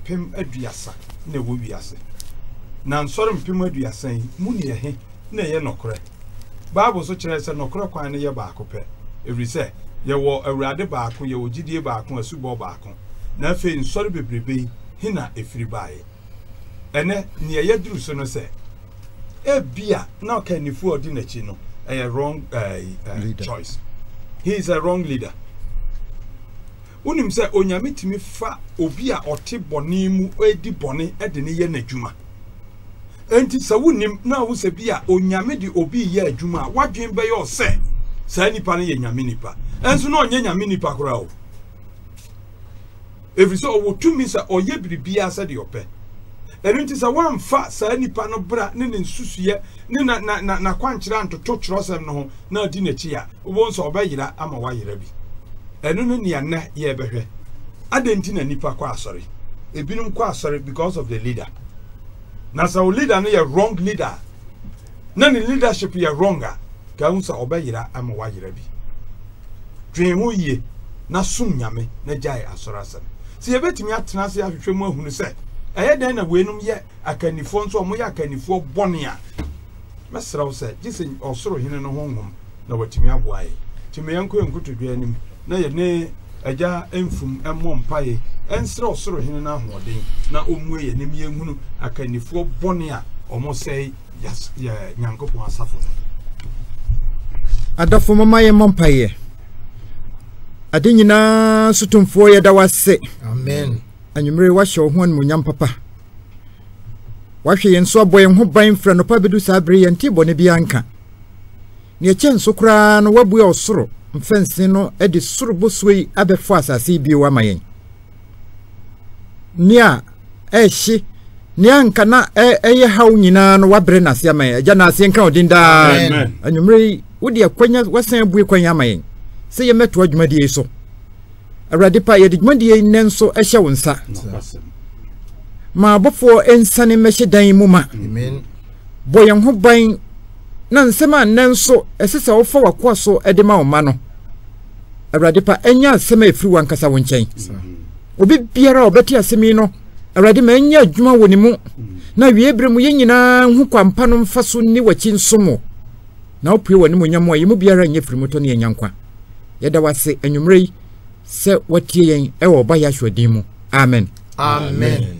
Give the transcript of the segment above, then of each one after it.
pem aduasa na wo wiase na nsɔre mpem aduasa yi mu ne yɛ na yɛ nokore Bible so kyerɛ sɛ nokore kwan ne yɛ baako pɛ every say yɛ wɔ awurade baako yɛ wɔ gidie baako asubɔ baako na afei nsɔre bebrebe hina efiri baaye ene ne yɛ duru so no sɛ ebia na kanifo odi n'akyi no a wrong choice. He is a wrong leader. Unim say onyame timi fa obi a ɔte bɔne mu edi bɔne de ne yɛ n'adwuma. Enti sa wunim na wo se bia onyame de obi yɛ adwuma wadwen bɛyɛ ɔsɛ saa nipa no yɛ nyame nipa. Enso na ɔnyɛ nyame nipa kora o. Every so wo tumi sa ɔyɛ biribia sɛ de ɔpɛ. Enti sa wamfa saa nipa no bra ne nsusuye ne na kwankyerɛ antoto kyerɛsɛm no ho na di n'akyi a wo nso ɔbɛyira ama wayira bi. Enu no nia na ye behwe adenti na nipa kwa asori ebinum kwa asori because of the leader na sa leader no ye wrong leader na ni leadership ye wronga ka unsa obayira ama wayira bi dwen ho ye na sum nyame na jai asori asem se ye betimi atena se ahwehwe mu ahunu se eye den na wenum ye akanifo nso omo ye akanifo bone a mesraw se gise osoro hene no honhom na watimi aboaye timi yanko yankotodua anim na ye ne agya emfum emmɔ mpaye ensre osoro hene na ahoden na omue ye ne miehunu akanifo bone a omo sɛ ya nyankopɔn asafo adafo mama ye mpaye ade nyina sutumfo ye da wase amen anwumre wa hye ho anmunyam papa wa hwe yenso aboye ho ban fra no pa bedu sa bre ye nti bone bi anka ne ye kyenso kra no wabu ya osoro mfensi no edi surubo suyi abefo asase bi wa mayen nia ehye nia nka na eye haw nyina no wabre na se mayen agya na se nka odinda anwumre wodi akwanya wasan abu akwanya mayen se ye meto adwumadi so awrade pa ye adwumadi nenso ehye wonsa ma bofo ensane mehye dan mu ma amen boyen ho ban na nsema nenso esesa wo fa wakwa so edema wo ma no awrade pa enya asema efiri wankasa wo nkyɛn obi biara obeti asemi no awrade ma enya adwuma woni mu na wiebre mu yenyina hu kwampa no mfa so ni wachi nsomo na opue woni mu nyamo yi mu biara nya firi mu to ne enyankwa yeda wase anwumrei se watie yen e wo ba ya hwodin mu amen amen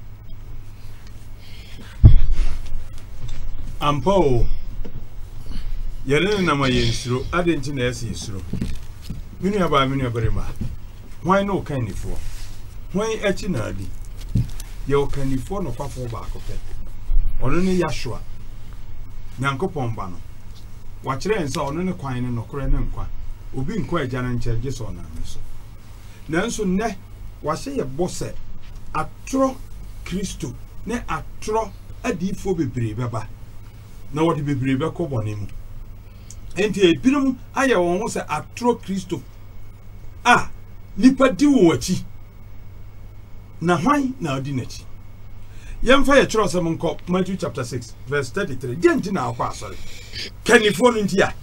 ampo yɛne na ma yɛnsuro adenti na yɛse yɛsuro minu abarima hwan no kanifo hwan achi na adi yɛ kanifo no kwafo baako pɛ ɔno ne Yahshua nyankopɔn ba no wakyerɛ nsa ɔno ne kwan ne nokore ne nkwa obi nkwa agya no nkyɛ gye so na so nanso nnɛ wahyɛ yɛ bɔ sɛ atoro Kristo ne atoro adifo bebree bɛba na wɔde bebree bɛkɔ bɔne mu enti ebinom ayɛ wɔn ho sɛ atoro Kristo a nipa di wo achi na hwan na odi n'achi yɛmfa yɛ kyerɛ sɛ nkɔ Matthew chapter 6 verse 33 genti na akɔ asɔre kanifo no ntia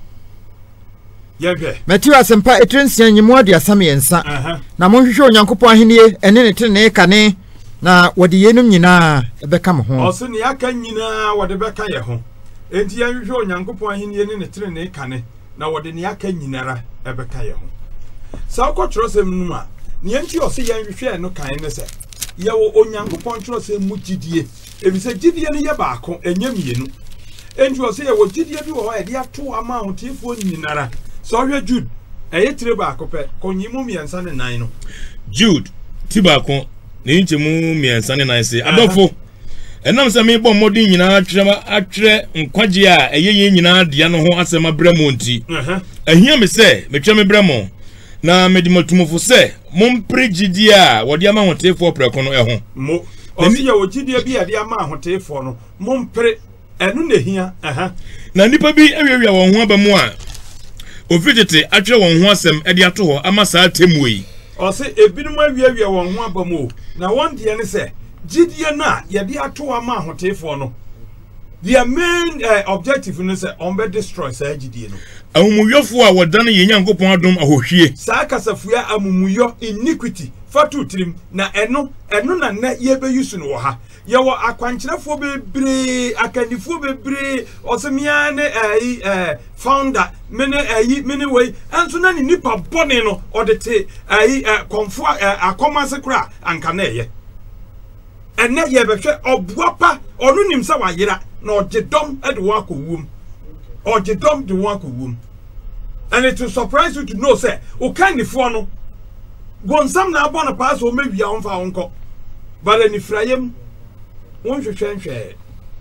yɛhwɛ Matthew asempa etrensia nyimu aduasam yensa na monhwehwɛ onyankopɔn ahenie ene ne tene kane na wɔde yenum nyinaa ebɛka mo ho ɔso ne aka nyinaa wɔde bɛka yɛ ho enti yɛhwehwɛ onyankopɔn ahenie ne tene kane na wɔde ne aka nyinara ebɛka yɛ ho sa ko kyerɛsɛm num a ne yɛnti ɔse yɛnhwehwɛ no kan ne sɛ yɛwɔ onyankopɔn kyerɛsɛm mu gidie ebisɛ gidie no yɛ baako ɛnyɛ mienu enti ɔse yɛwɔ gidie bi wɔ hɔ ɛde ato ama ahotefoɔ nyinara so hwɛ Jude ɛyɛ tire baako pɛ konyimu miɛnsa ne nan no Jude ti baako ne nkyemu miɛnsa ne nan se adɔfo ɛnam sɛ mebɔ mmɔden nyinaa atwerɛ nkwagye a ɛyɛ yɛ nyinaa dea no ho asɛm abrɛ mo nti ahia me sɛ metwa me brɛ mo na mede matumofo sɛ mompere gyidie a wɔde ama ahotefoɔ prɛko no ɛho mo ɔsi yɛ wɔ gyidie bi a de ama ahotefoɔ no mompere ɛno na hia na nipa bi awiawia wɔn ho aba mu a ofitete atwerɛ wɔn ho asɛm ɛde ato hɔ ama saa temu yi ɔsi ebinom awiawia wɔn ho aba mu na wɔn deɛ ne sɛ gyidie na yɛde ato ama ahotefoɔ no their main objective no sɛ on be destroy saa gyidie no ahumuyɔfo a wɔdan yɛ Nyankopɔn adom ahohwie saa kasafua amumuyɔ iniquity fatu trim na eno na na ye be use no ha ye wo akwankyerefo bebre akandifo bebre osemia ne founder mene way anso na ni nipa bone no odete konfo akomase kra anka na ye enne ye behwe obuapa onu nim sa wayera na ogedom de wo akowum ogedom de wo akowum. And it will surprise you to know, say, o kind of no Gonsam na abona pass o maybe on fa onko. But any frayem won hwehwe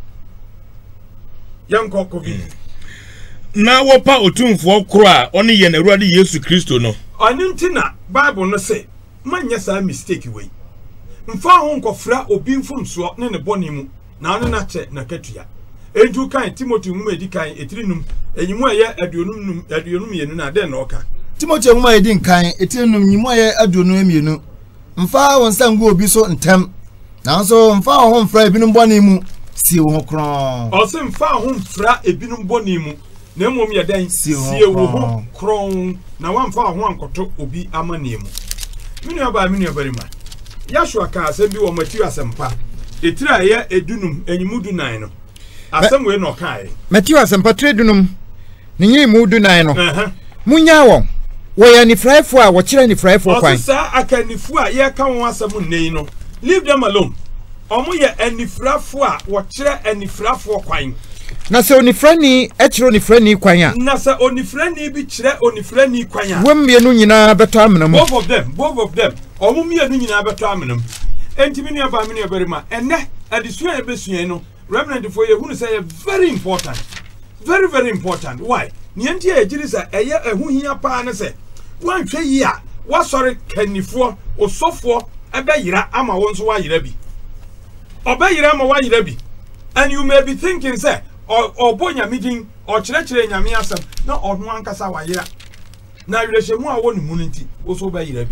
yanko kobi. Na wopa otumfo kro oni ye na Awurade Yesu Kristo no. Aninti na Bible no say, man yesa mistake we. Mfa ho nkofra obi mfomso ne ne boni mu na anu na che na katua. Eju kan Timothy mu edi kan etirinum enyimu eye aduonum yenu na den na oka. Timothy mu edi kan etirinum nyimu eye aduonum yenu. Mfa won sangu obi so ntem. Na so mfa ho mfra ebinum boni mu sie wo kron. O se mfa ho mfra ebinum boni mu na mmom ye den sie wo kron na wa mfa ho ankoto obi amane mu. Minu aba ma. Yashua ka asem bi wo Matthew asempa. Etira ye edunum enyimu du nan no. Asem we no kai. Matthew asempa tredunum. Ni nyimu du nan no. Munya won. Wo ya ni fraifo a wo kire ni fraifo kwan. Osa akanifu a ye ka won asem nei no. Leave them alone. Omo ye anifrafo a wo kire anifrafo kwan. Na se onifrani e kire onifrani kwan a. Na se onifrani bi kire onifrani kwan a. Wom mienu nyina beto amena mu. Both of them. Omo mienu nyina beto amena mu. Enti mini aba mini abarima enne adisua ebesua no. Remnant for you who say very important. Very, very important. Why? Nienti ejirisa eye ehu hia pa na se. Wan hwe yi a, wa sori kanifo, osofo ebe yira ama wonso wa yira bi. Obe yira ama wa yira bi. And you may be thinking say, obo nyamidin, o kire nyame asem, na onu ankasa wa yira. Na yirehemu a wonu mu nti, oso be yira bi.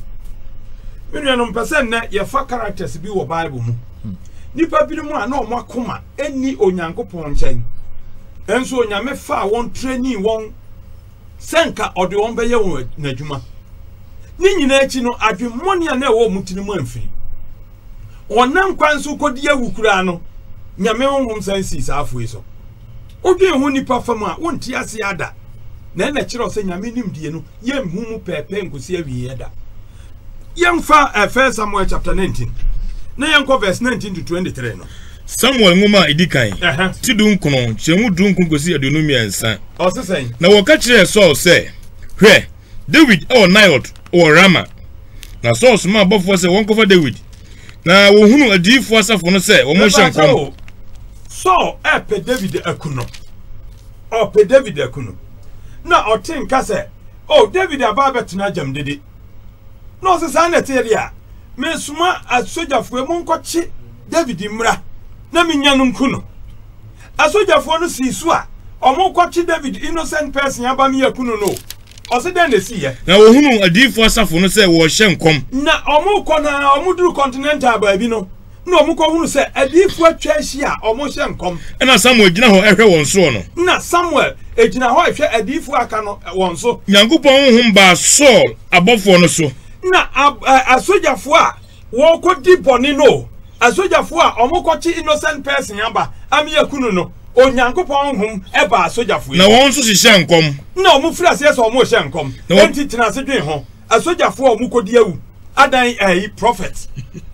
Menuanom pese na ye fa characters bi wo Bible mu. Nipa bi mu a na omo akoma eni onyankopon nchen. Enso onyame fa won training won senka ode won beye won nadwuma. Ni nyina achi no adwemmone a na ewo mutini mu amfiri. Onam kwanso kodi awukura no nyame honhom sansi saafo iso. Odwen ho nipa fam a wonti ase ada. Na na kire ose nyame nimdie no yemhu mu pepe nkosi awie yeda. Yemfa 1 Samuel chapter 19. Na yanko verse 19 to 23 no. Samuel ngoma edikan. Tidun kono, chemu dun konkosi adonum yansa. O se sen. Na wo ka kire Saul say, "Hwe, David o Naioth o Rama." Na Saul suma abofo say won kofa David. Na wo hunu adifo asafo no say wo mo hyenkom. Saul pe David akuno. O pe David akuno. Na o tinka say, "Oh, David aba betuna jam dede." No se sa na teria. Me suma asojafo e monkochi David mra na minyanum kuno asojafo no sisu a omonkochi David innocent person abami yakuno no ose den na siye na wo hunu adifo asafo no say wo hyenkom na omonko na omuduru continental baabi no na omonko hunu say adifo atwa ahia omo hyenkom na Samuel gina ho ehwe won so no na Samuel ejina ho ehwe adifo aka no won so Nyankopon honhom ba Saul abofo no so na asojafo a wo kodi boni no asojafo a omokochi innocent person aba amiyakunu no onyankopon hum eba asojafo na won so hyenkom na omufiri ase so omo hyenkom enti tina ase dwen ho asojafo a omukodi awu adan prophet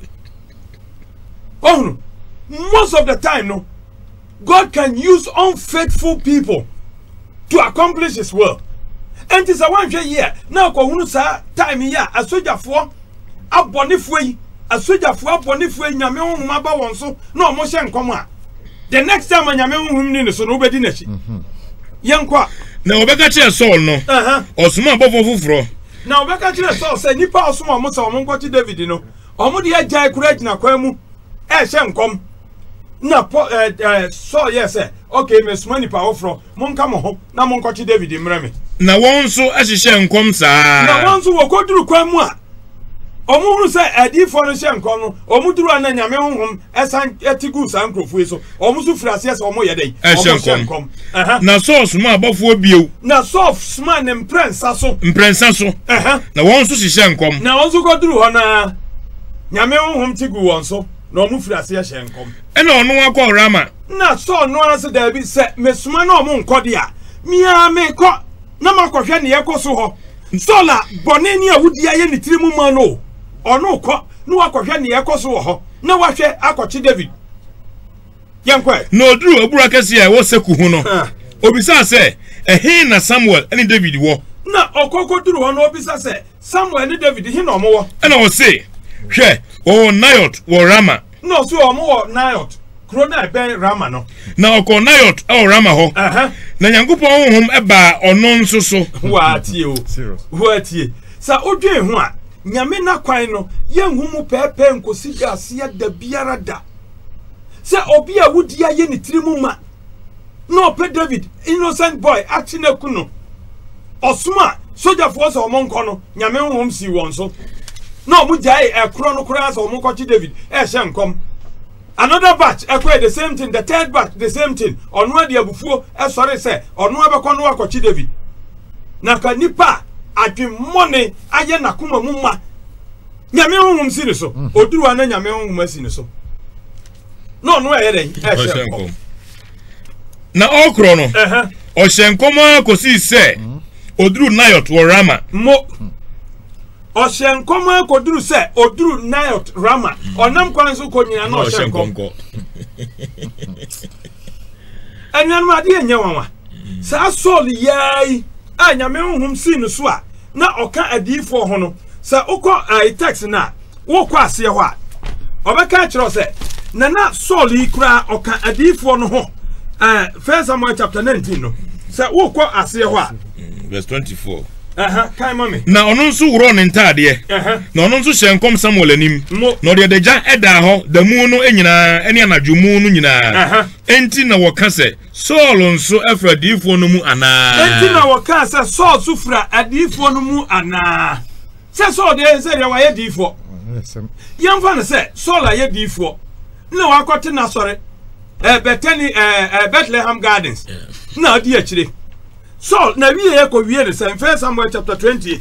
most of the time no God can use unfaithful people to accomplish his will. Enti sa wanhwe ye na ko hunu sa time ya asojafo abonefo yi asojafo abonefo nyame honhom aba won so na omo hye nkom a the next time nyame honhom ni so no obedi na chi yenkwa na obeka kire Saul no osuma abofo fufuro na obeka kire Saul say nipa osuma omo sa omo nkoti David no omo de agya kura gina kwa mu hye nkom na Saul yes okay me suma nipa ofro monka mo ho na monkoti David mreme na won so ahihye nkom saa na won so wokoduru kwa mu a Omu say adifo no hye nkon no omu duru an nyame honhom esan etigu san krofue so omu so frase ese omu yedai hye nkon na source mu abofo biew na source man imprensa so na won so hye nkon na won so goduru ho na nyame honhom tigu won so na omu frase hye nkon ena ono akọ rama na so no ase da bi se mesuma na omu nkode a mia me ko na makohwe ne yekoso ho sola boneni awudi aye ni tirimu ma no ono ko no akohwe ne yekoso ho na wahwe akochi David yankwa no dru obura kase e wo seku hu no obisa se ehin na Samuel eni David wo na okoko dru ho no obisa se Samuel ni David hin no mo wo ena wo se hwe o Nayot wo Rama no so o mo wo Nayot krona ben Rama no na oko Nayot o Rama ho na Nyankopon honhom eba ono nso so watie o watie sa odwe ho a nyame na kwan no yenhumu pepe nkosi gase ya da biara da se obi a wudi aye ni tirimu ma no pe David innocent boy atina kuno osuma soldier force omonko no nyame honhom si won so no mu jai ekro no kura so omonko chi David hye nkom another batch ekwe the same thing the third batch the same thing onu ade abufuo sorry say onu abekọ no akochi David na ka nipa adwemmone aye nakoma mu ma nyame honhom si ne so oduru ana nyame honhom asi ne so no no eye den hye na okro no hye nkom akosi se oduru Nayot wo Rama mo hye nkom akoduru se oduru Nayot Rama onam kwan so ko nyina no hye nkom enyan ade enye wanwa sa Saul yai anyame honhom si ne so a na oka adifo ho no sa ukọ ai text na wokọ ase ho a obeka kire se na Saul ikura oka adifo no ho 1 Samuel chapter 19 no sa wokọ ase ho a verse 24 kai mami na ono nso woro ne ntade na ono nso hye nkom Samuel anim na ode deja eda ho da mu no enyina ene anadwomu no nyina enti na woka se Saul nso afra adifo no mu ana enti na woka se Saul so fra adifo no mu ana se Saul de se ya wa ye difo yamfa ne se Saul aye difo na wakote na sore Bethany Bethlehem Gardens na odi akire Saul na wiye ko wiye de 1 Samuel chapter 28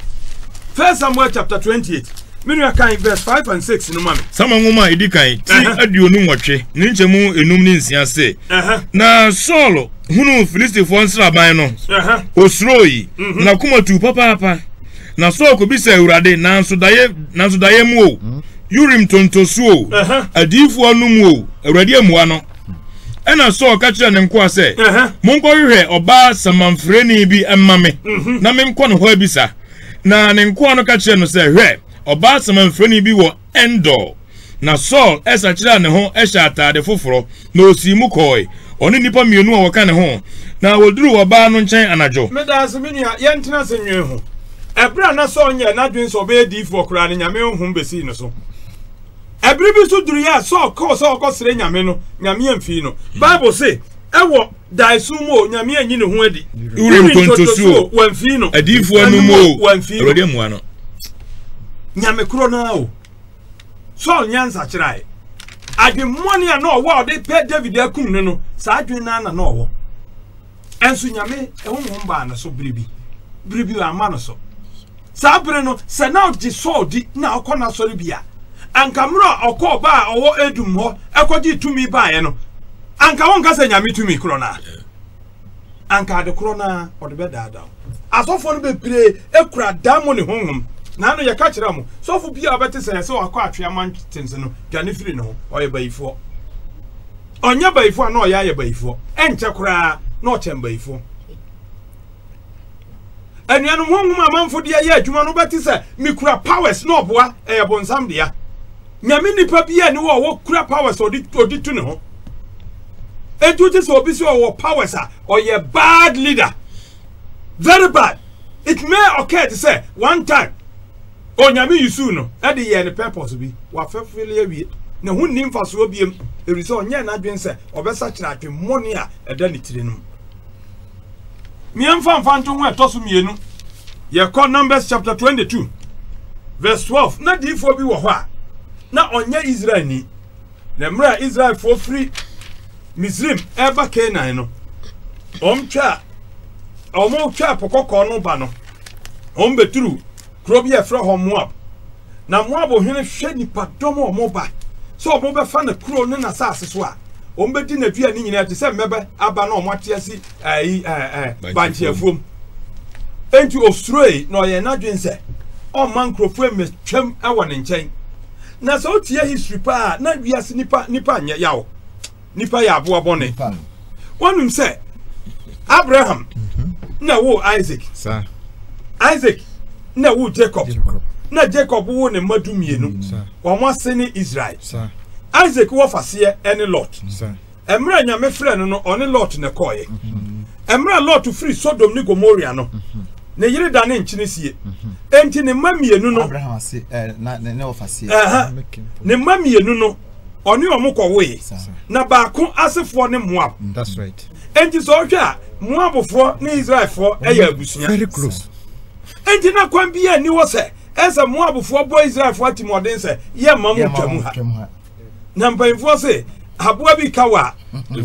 1 Samuel chapter 28 minu kan verse 5 and 6 no mame sama ngoma edikan ti aduonu nwotwe ne nchemu enum ne nsia se na Saul hunu Filistifo nsraban no osroyi na kumatu papa na Saul ko bisa Awurade nanso daye mu o Urim tontosuo adifo anu mu o Awurade amuwa no ena Saul ka kire ne nko ase monko hwehwe oba samanfreni bi emmame na menko ne ho abisa na ne nko no ka kire no se hwe oba samanfreni bi wo Endor na Saul esa kire ne ho ehya atade foforo na osimu koi oni nipa mienu a woka ne ho na woduru oba no nchen anajo medas minia yentena senwe ho ebra na Saul nye na dwen so be di for kura ne nyame honhom besi no so ebri bi so duru ya Saul ko sere nyame no nyame amfi no Bible say ewo daisumo nyame anyi ne ho adi Urim tontosuo wamfi no adifo anu mo Awurade amuwa no nyame kuro na o Saul nyansa kirai adwemmone a no wo de pe David akum ne no sa adwen na no wo enso nyame honhom ba na so bribi ama no so sa bre no se na di Saul di na akona sori bia ankamro okọ ba owo edum ho ekoji tumi ba ye no anka won ka se nyame tumi kro na anka de kro na ode be daada asofo no bebre ekura damo ne honhom na no ye ka kire mo sofo bia obete se wakọ atwe amantense no dwane firi no oye bayifo onya bayifo na oya ye bayifo enche kura na oche bayifo enianu honhom amanfo de ye adwuma no bete se mikura powers no oboa bonsam de ya nyame nipa bia ni wo kura powers odi tu ne ho edu te so obi so wo powers or ye bad leader very bad it may occur to say one time o nyame yusu no e de ye ne purpose bi wa fefele awie ne hu nim faso obiem e so onye na adwen se obesa kira atwe moni a eda ne tire no miemfa mfanto ho etoso mienu ye call Numbers chapter 22 verse 12 na diifo bi wo ho a na onye Israel ni na mra Israel for free Misrim eba Canaan no omtwa pokoko no ba no ombeturu krobi efra ho Moab na Moab ohene hwe nipa domo omoba so omobe fa na kro ne na sase so a ombedi na dua ni nyina te se mebe aba na omate asi banchiafuom enti ostroi na oye na dwense o man krofo emetwam awo ne nchen na so tie history pa na wiase nipa anya yawo nipa ya abo abone wonum se Abraham na wo Isaac sir Isaac na wo Jacob na Jacob wo ne madumienu wo ase ni Israel sir Isaac wo fase ene Lot sir emra nyame frɛ no one Lot ne koye emra Lot free Sodom ni Gomorrah no ne yire da ne nkyene sie enti ne mamienu no Abraham ase ne ofase ne mamienu no oni omukowe na baako asefo ne Moab that's right enti so hwa Moabfo ne Israelfo eya abusunya very close enti na kwan bia ni wo se esa Moabfo bo Israelfo atimoden se ye mamu twamu ha na mpanfo se aboa bi kawa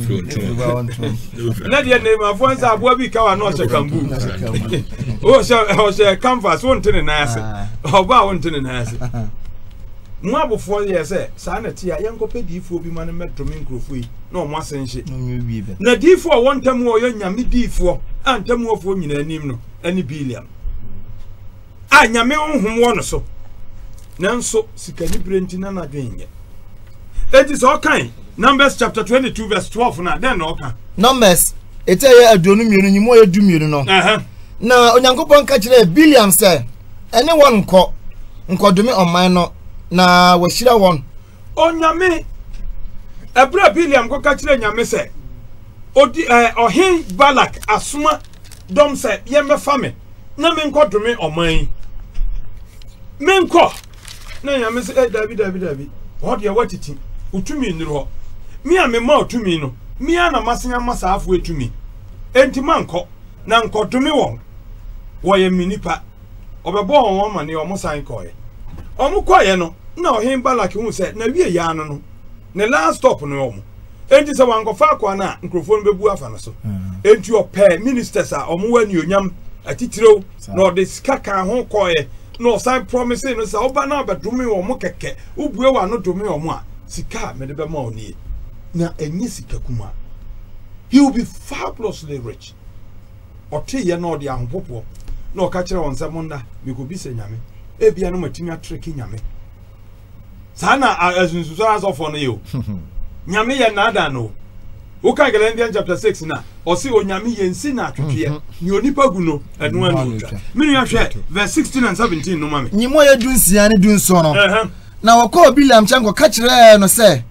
na de ne ma fo se aboa bi kawa no se kambu o se canvas won tene na ase oba won tene na ase Moabfo ye se sa na ti a yenkope diifo bi ma ne medome nkrofo yi na omo asenhye na diifo won tamu o yo nyame diifo antamu ofo nyina anim no ani Biliam a nyame honhom wo no so nanso sikani brenti na na dwenye it is all kind Numbers chapter 22 verse 12 na then no kan Numbers eteye aduonu mienu nyimo ye du mienu no na onyankopon ka kire Biliam se ene won nkodome oman no na washira won onyame ebra Biliam ko ka kire nyame se odi ohin Balak asoma dom se ye mefa me na me nkodome oman menko na nyame se David ho de watiti utumi nro mi a me ma otumi no mi a na masenya masaafo etumi enti manko na nkodome won wo ye minipa obebo won ma ne omo san koye omo koye no na ohin Balak hu se na wie ya no ne last stop no omo enti se wankofa akwa na nkrofo bebu afa no so enti ope ministers a omo wani onyam atitiro na ode skaka ho koye no sign promise no sa oba na bedome omo keke ubue wa no dome omo a sika me de be ma oni na enye sika kuma he will be fabulously rich ote ye no de ahopopo na o ka kire won semonda me ko bi se nyame e bia no matimi atreki nyame sana azunsuso azofo no yo nyame ye na ada no o ka Galatians chapter 6 na o si o nyame ye nsi na atwetwe ni onipa gu no enu anu twa minu ya hwe verse 16 and 17 no mame nyimo ye dunsia ne dunso no na wako Biliam chango ka kire no se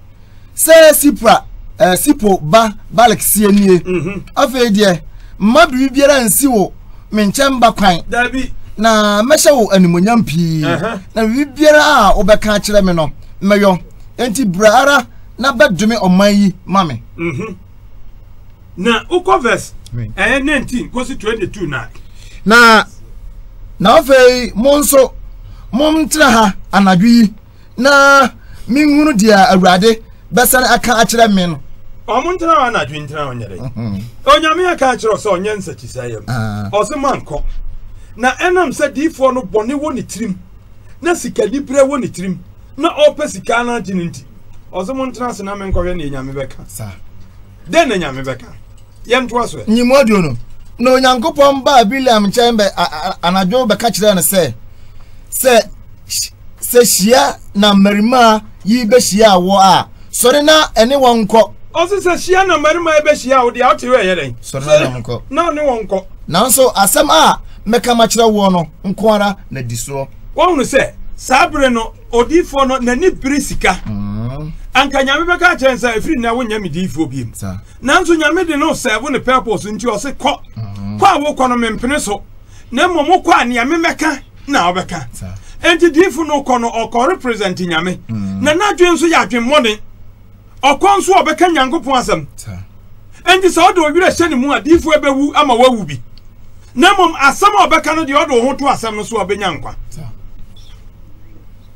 Sipo Balak sienie afa die madu biara nsi wo menchemba kwan dabi na mesha wo animonyam pi na biara a obeka kire me no meyo enti brara na bedome oman mame na uko verse 19 kosi 22 na afa monso momtra ha anadwi na minhunu dia awurade besan aka akire me no omuntra wa na dwintra onyere onyame aka akire so onye nsachisayam ose manko na enam se difo no bone wo ne tirim na sika libre wo ne tirim na ope sika na tinti ose muntra se na me nkohwe ne nyame beka sa den na nyame beka yemto aso nyimodio no na onyankopon ba Biliam chembe anajo beka kire no se shia na marima yi be shia wo a sori na ene wonko ose se shia na marima e be shia wo de awtewe yeden sori na wonko na ne wonko na so asem a meka ma kire wo no nko ara na diso wonu se sabre no odifo no nani brisika anka nyame beka chensa efiri na wonya midifo biem nanso nyame de no serve ne purpose nti ose kwa wo kwa no mempene so na mmom kwa ne nyame meka na obeka enti difu no kono oko represent nyame na nadwen so ya adwen mone okon so obeka nyankopon asem enti so do wire hye ne mu a difu ebewu ama wawu bi na mom asem obeka no de odo ho to asem no so obenya nkwa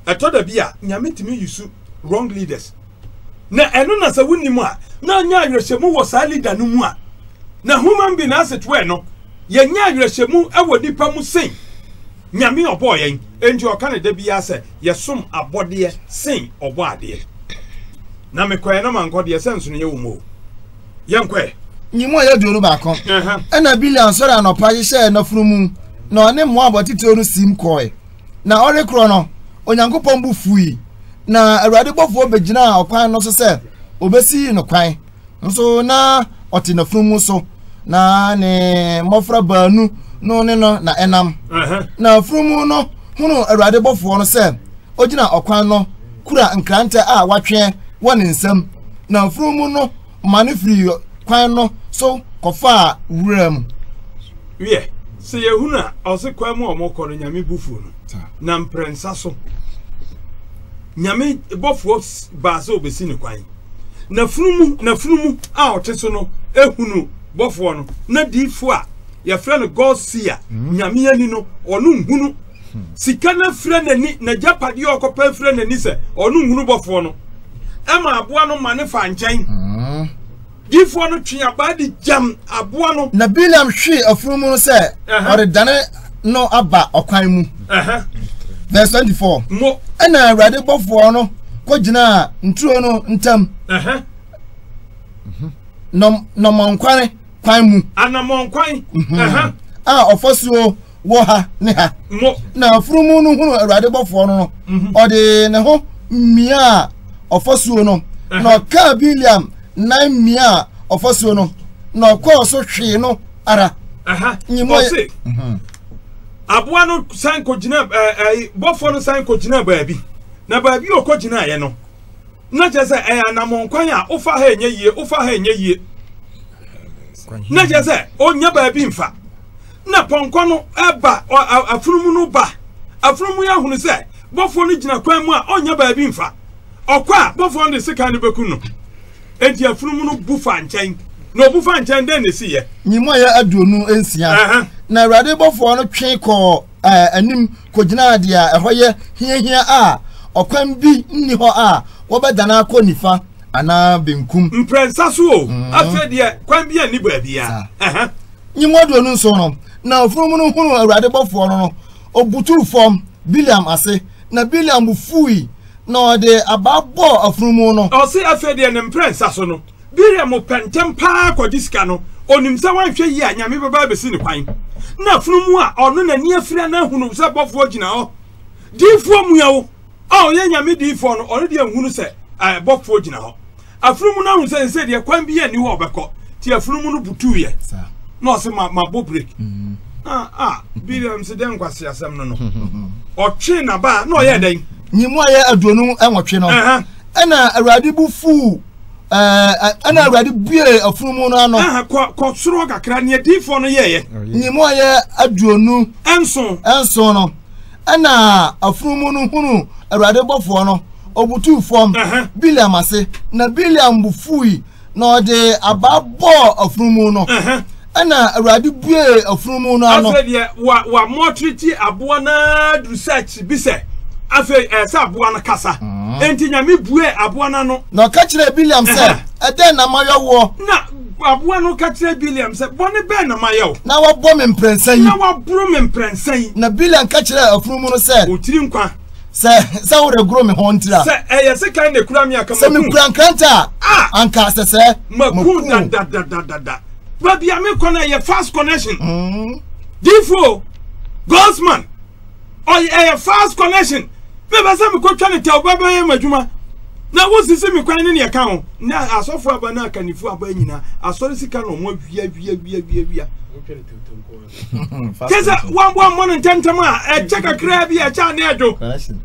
etoda bia nyame timi yusu wrong leaders na eno na sa wuni mu a na nya awerehemu wo sa leader no mu a na human being asset we no ye nya awerehemu ewo nipa mu sen nyame obo yen enti o kan da bia se ye som abode sen obo ade na mekoye na mankode sense no ye wo mo yenkwe nyimo ya duonu ba kon na billion sora no pa ye na furumu na one mo abotite onu sim koy na orekro no onyankopon bu fui na awurade bofo begina okwan no so se obesi no kwan nso na oti na furumu so na ne mofra banu no ne no na enam na furumu no hunu awurade bofo no se ogina okwan no kura nkrante a watwe woni nsam na furumu no manifri kwan no so kofa wuram wie se yehuna ose kwan mu omokoro nyame bufu no na mprensa so nyame bofo baaso obesi ne kwan na funumu a oteso no ehunu bofo no na difo a ya fra no God seer nyame ani no onu nhunu sika na fra nani na japade okopa fra nani se onu nhunu bofo no ema aboa no mane fa nchen difo no twe abadi jam aboa no na Biliam hwe afurumu no se ore dane no aba okwan mu verse 24 mo ana awurade bofo no kogina nturo no ntam no monkware kwan mu anamon kwan a ofosuo wo ha ne ha mo na afurumu no hunu awurade bofo no ode ne ho mia ofosuo no no ka Biliam na mia ofosuo no no kwa so hwe no ara nyimo aboa no san kogina bofo no san kogina baabi na baabi okogina ye no na jese anamon kwan a ofa ha enye yie na jese onya baabi mfa na ponko no eba afurumu no ba afurumu ya hunu se bofo no gina kwan mu a onya baabi mfa okwa bofo no de sika ne beku no enti afurumu no bufa nchen no bufa nchen den ne siye nyimo ya aduonu ensia na awurade bofo no twe ko anim kogina de a ehoye hiahia a okwan bi nni ho a wobedana akọ nifa ana benkum mprensa so o afa de kwan bi ani baabi a nyimo aduonu nso no na afurumu no hunu awurade bofo no obutu fom Biliam ase na Biliam bu fui na de ababo afurumu no o se afa de ne mprensa so no Biliam pentem pa kodiska no onimsa wanhwe yi a nyame baba besi ne kwan na afurumu a ono na ni afira na hunu se bofo gina ho difo mu yawo o ye nyame difo no ono de hunu se bofo gina ho afurumu na hunu se de kwan bi ani ho obekọ ti afurumu no butu ye no se ma bo break Biliam se den kwase asem no o twe na ba na o ye den nyimo ya aduonu enwotwe no ana awurade bu fu ana awurade bue afurumu no ano ko soro kakra ne difo no ye nyimo ya aduonu enso no ana afurumu no hunu awurade bofo no obutu fom Biliam ase na Biliam bu fui na ode ababo afurumu no ana awurade bue afurumu no ano afa de wa motriti aboa na research bi se afa sa aboa na kasa enti nyame bue aboa na no na ka kire Biliam se ede na mayowo na aboa no ka kire Biliam se bone be na mayo na wabo me mprensan yi na wabro me mprensan yi na Biliam ka kire afurumu no se otiri nkwa se wo regro me ho ntira se se kan ne kura me aka se me kura nkranta anka se maku da baby ame kona ye fast connection difo Gosman o ye fast connection me ba se me ko twa ne tel baba ye madwuma na wo sisi me kwan ne ne ka ho na asofo aba na akanifu aba nyina asori sika no mo wia keza wambo amon ntentem a cheka kra bi a cha ne edo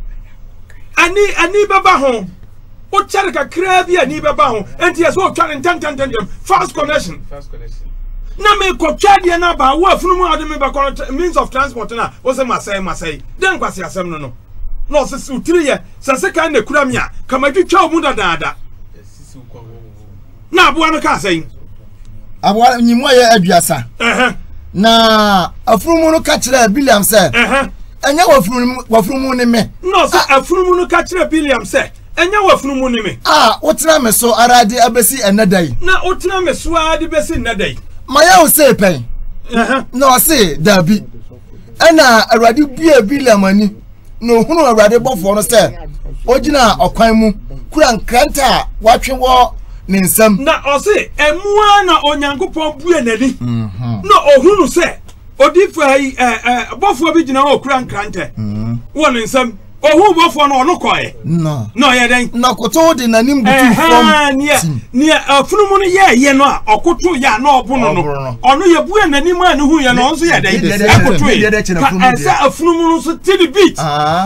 ani baba ho o cheka kakra bi ani baba ho enti yeso o twa ne ntentem fast connection na me ko twa de na ba wo afunu mu ade me ba ko means of transport na wo se masai den kwase asem no no se utiri ye se kan na kura me a kamadwitwa mu dadaada na aboa no ka sai aboa nyimo ya aduasa na afurumu no ka kire Biliam se enya wafunumu ne me no so afunumu no ka kire Biliam say enya wafunumu ne me wotena me so arade abesi enadai na wotena me so arade besi enadai maya o say pen no say dabi ana arade bia Biliam ani no hunu arade bofo no say ogina okwan mu kura nkranta watwe wo ne nsam na o say emua na onyankopon bue nani no ohunu say odifu ai bofo bi gina wo kura nkrante wo ne nsam ohu bofo no no koye no ye den na koto de nanim butu fom ni afunumu no ye no a okoto ya na obono no ono ye bue nani ma ne hu ye no nso ye den akoto ye esa afunumu no so to the beat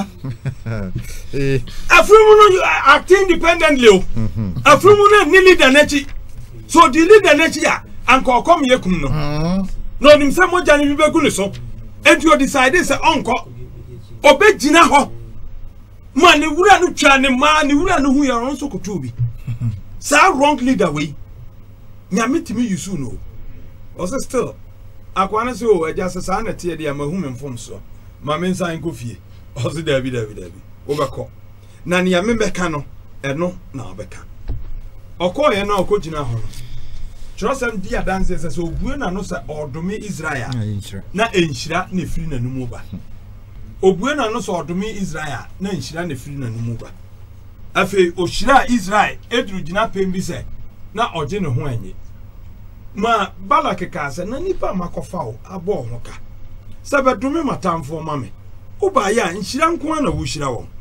afunumu no act independently o afunumu no ni leader nachi so the leader nachi ya anka okom ye kum no no nim se mo jani bi beku ne so enti o decide say onko obegina ho man ni wura no twa ne ma ni wura no hu ya ron so koto bi sa wrong leader we nyamitimi yusu no o say still akwana se o eja se sa na tie de ma hu me mfom so ma me nsan ko fie o say dabi o beko na ni ya me beka no eno na obeka okọ ye na okogina ho no Trosam dia dance says so obuo na no sa odome Israel na enhira na firi na numu ba obuo na no sa odome Israel na enhira na firi na numu ba afi ohira Israel eduru gina pembi se na oje ne ho anye ma Balak ka se na nipa makofa o abo ho ka sabadome matamfo mame oba ya enhira nko na wo hira wo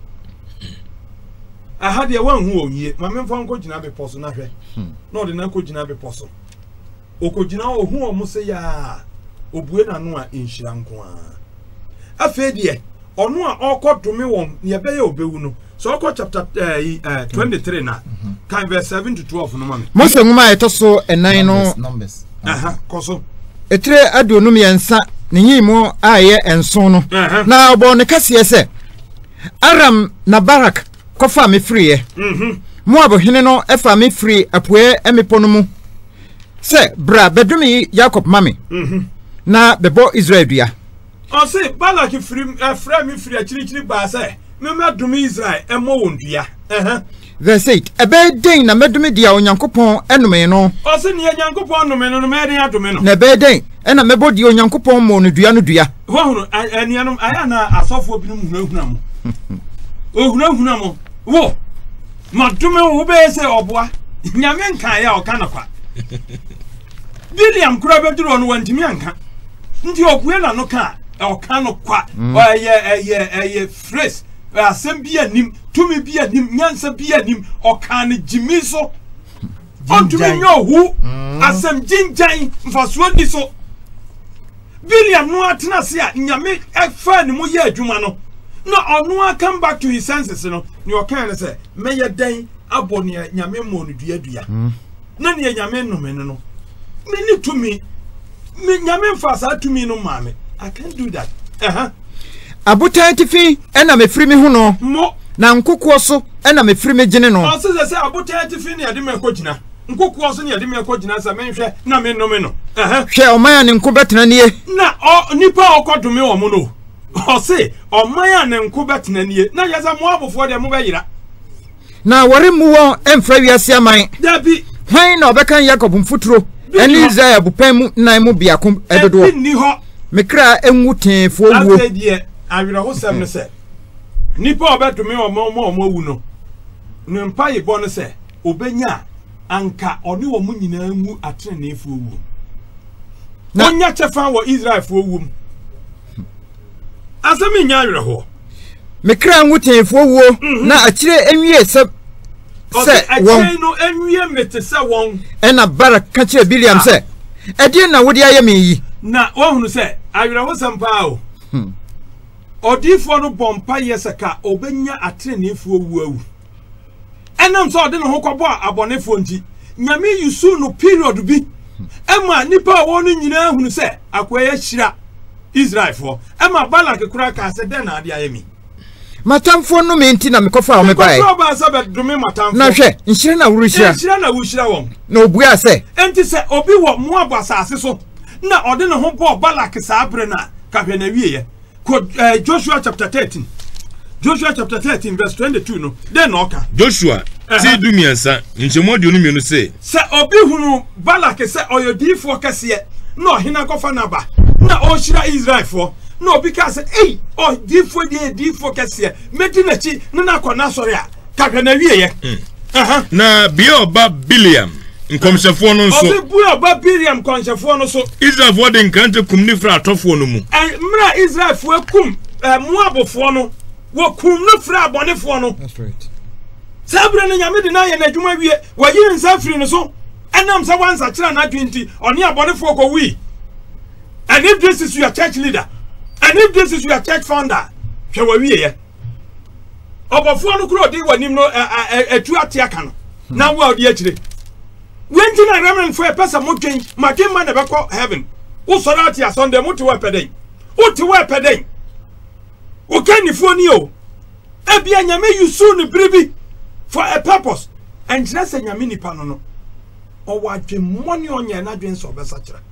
ahade wan hu onye ma memfo nko gina be poso na hwe na ode na nko gina be poso okogina ohu omuse ya obue na no a enhira nko a afedie onu a okodome won ye beye obewu no so okọ chapter 23 na kan verse 7 to 12 no mame Mose nguma etoso enan no numbers koso etire adonum yensa ne yimo aye enson no na obo ne kase se Aram na Barak kofa me free Moab hene no efa me free apoe emipo no mu se bra bedumi Jacob mame na bebo Israel dua o se Balak free me free achirichiri ba se me madumi Israel emo wondua verse 8 ebe den na medumi dia onyankopon enome no o se ne onyankopon enome no me den adome no na ebe den ena mebo dia onyankopon mo no dua no dua ho hunu anianom aya na asofo binum hunahuna mo ohunahuna mo wo madome wo be se oboa nyame nkan ya oka nakwa Biliam kura be duro no wantimi anka ndi okue na no ka oka no kwa ye phrase asem bia nim tumi bia nim nyansa bia nim oka ne jimi so ontumi nyohu asem jinjan mfaso di so Biliam no atena se a nyame efa ne mo ye adwuma no na onu come back to his senses no ni oka ne se meye den abo ne nyame mo no dua na ne nyame no me no me ni tumi me nyame mfasa tumi no mame I can't do that abutan tifi ena me free me hu no mo na nkokwo so ena me free me gene no o se abutan tifi ne ade me kogina nkokwo so ne ade me kogina sa menhwe na me no me no hwe omaya ne nko betena nie na nipa okodome wo mo no o se omaya ne nko betena nie na yesa mo abofo de mo beyira na wore mu won emfra wiase aman dabi hwan na obekan Jacob mfuturo eni Israel bupan mu nan mu biakom edodo ni ho mekra enwu tenfo wuo afedie awira ho sem ne se nipa obedome wo mo wu no ne mpa ye bo no se obenya anka oni wo mu nyina mu atreneefo wu onya chefa wo Israel fo wu asemi nya awira ho mekra enwu tenfo wuo na akire enwie se won no enwie mete se won ena Barak ka kire Biliam se ede na wodi aye me yi na wohunu se awira ho sampa o odifo no bompa yeseka obenya atreneefo wu awu enam so ode no ho kwabo abonefo nti nyame yusu no period bi ema nipa wo no nyina hunu se akoya hira Israel fo ema Balak kura ka se den na ade ayemi matamfo no menti na mekofa o me bai ko ba sa bedome matamfo na hwe nhire na wuruhira won na obua se enti se obi wo Moab asase so na ode no ho bo Balak sa abre na kahwe na wieye Joshua chapter 13. Joshua chapter 13 verse 22 no. Then oka. Joshua ti du miensa nchemo di onu mienu say. Se obi hunu Balak se oyodifo kase no hina kofa na ba. Na o shira Israel for. No obi ka se eh o difo kase medi na chi na akona sori a. Kakra na wie ye. Na bioba Biliam nkomsefo no nso. Obi bioba Biliam nkomsefo no so. Israel for de nkante kum ni fra atofo no mu. Mra Israel for kum Moabfo no. Wo kum no fra abonefo no. That's right. Sabra na nyame de na ye na adwuma wie wa yi nsa firi no so enam sa wansa kira na 20 oni abonefo ko wi. And if this is your church leader, and if this is your church founder, hwe wa wie ye. Obofo no kuro di wanim no etu ate aka no. Na wo odi akire. Wenti na remnant for a person mo twen makema na beko heaven. Wo soro ate asonde mo te wa peden. Wo te wa peden. Wo kanifo ni o. Ebia nyame yusu ni bribi for a purpose. And just say nyame nipa no. O wa dwe money onye na dwen so besa kire.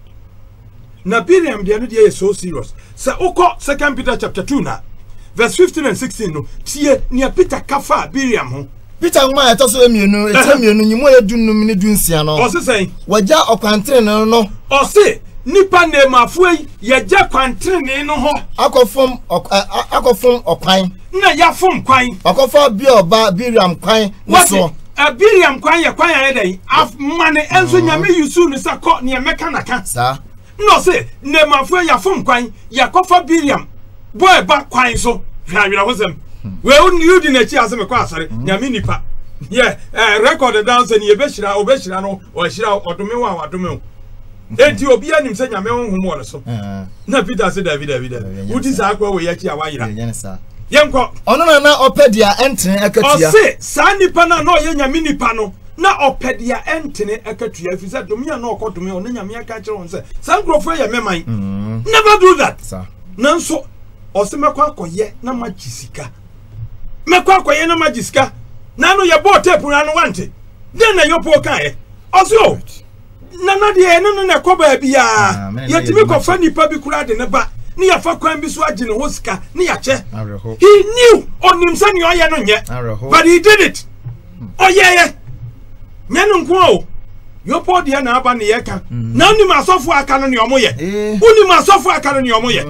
Na Biliam de no dey so serious. Say ukọ 2 Peter chapter 2 na verse 15 and 16 no. Tie ne Peter kafa Biliam ho. Peter ngma etoso emienu etemienu nyimo edunum ni dunsia no. O se say waja okwantre no. O se nipa na mafu ye ja kwantre no ho. Akofom okwan. Na ya fom kwan. Akofa bioba Biliam kwan so. Biliam kwan ye kwan ya dey. Af mane enso nyame yusu no sa ko ne meka naka. Sa. No se ne mafu ya fom kwan ya kofa Biliam. Boy ba kwan so. Hwawira hosem. We you di na chi asem kwa asore nyame nipa. Yeah, record down say ye behira obehira no o hira odome wa adome. Enti obi anim say nyame honhom wo so. Na Peter say David. Wudi sa akwa we ya chi awayira. Yenko ono na opedia entene akatua. O say sa nipa na no ye nyame nipa no na opedia entene akatua afisa domia na okodome o na nyame aka kire won say sa nkrofo ye meman. Never do that. Sir. Nanso o se mekwa akoye na majisika. Mekwa akoye na majisika. Nano ye bo tape na no wante. Den na yopo kan ye. Oso. Nana de no na koba bia. Yetimi ko fa nipa bi kura de ne ba. Ni ya fa kwan bi so agi ne hosika ni ya che. He knew onim se ni oye no nye. But he did it. Oye. Nyanu nko o. Yopo de na aba ne ye ka. Na onim asofo aka no ne omoye. Onim asofo aka no ne omoye.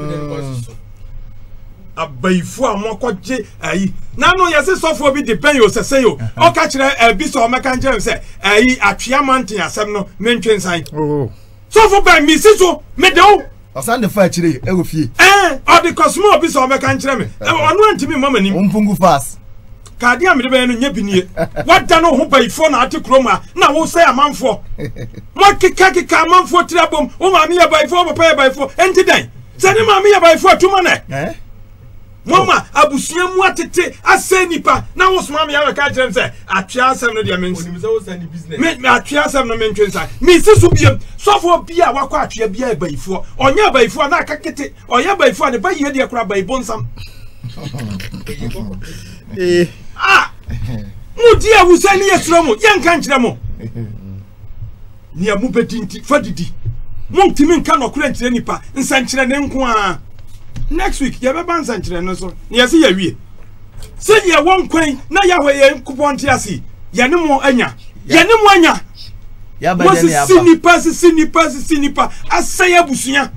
Abaifo amokoje ayi na no yese sofo bi depend yo sese yo o ka kire bi so meka nje se ayi atwea mantin asem no mentwe nsan sofo ba mi siso me de o osan de fa kire e go fie o de cosmo bi so meka nkire me onu antimi mama ni umpungu fast ka dia me de be no nya binie wada no ho baifo na ate kroma na wo say amanfo mo kika amanfo tirabom o ma me ya baifo papa ya baifo enti dan se ni ma me ya baifo atuma na Mama abusua mu atete ase nipa na wo soma me ya ka kire se atwea asem no de men se wo send business me atwea asem no mentwe nsa me sisu biem sofo bia wakọ atwea bia baifo onya baifo na akakete oya baifo ne ba ye de kura baibon sam mu dia wusani yesro mu yanka nkire mu ni amu bedinti fadidi mu ntimi nka no kura nkire nipa nsa nkire ne nko a next week ye be bansa nkire no so ye se ye wie se ye won kwan na ya hwe ye kubonti ase ye ne mo anya ya ba de ne ya ba sinipa asaya busuya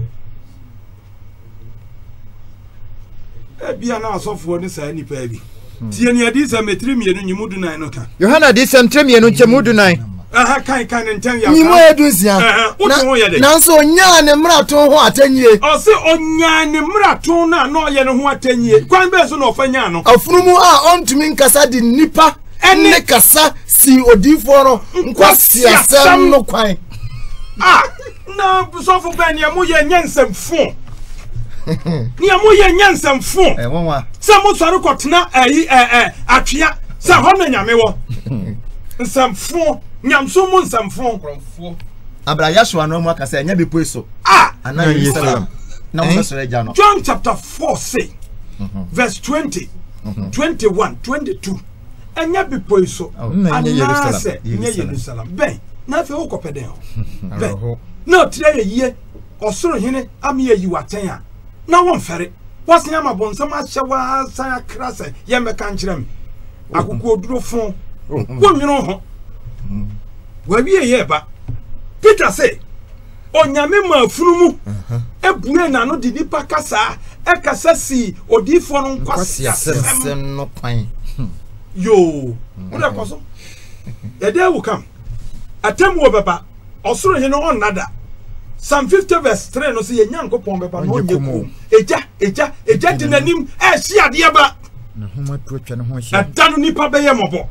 bia na asofo ne sa nipa bi tie ne adi sa metri mienu nyimudu nan no ka Yohana di sentre mienu nchemudu nan kan ntem ya nyimu edunsia na so nya ne mrato ho atanyie o se onya ne mrato na no ye ne ho atanyie kwan be so na ofanya no afunumu a ontumi nkasa di nipa ene kasa si odifo no nkwasi asem no kwan na sofo ben ye mo ye nyansamfo ni amu ye nyansamfo wonwa se mo sori kotena atwea se ho na nyame wo nsamfo nyamso mu nsamfo kromfo abra yashua no mu akasa nya bepo eso ana Yerusalem na wo sore ja no John chapter 4 say verse 20 21 22 anya bepo eso ana Yerusalem ben na fe wo kopeden ho ben na tire ye osoro hene am ye yiwaten a na won fere what's yama bonsama shawa saya krasa yame kanchirem akuku oduro fon wonwino ho wa wie ye ba Peter say onyame ma funumu ebue na no di nipa kasa ekasa si odifo no nkwasi asem no kwan yo wona kwaso e dey will come atem wo beba osoro he no onada Psalm 50 verse 3 no say Nyankopon beba no onyeku eja dinanim e hia de ba na homa to atwa ne ho hia adanu nipa beye mobo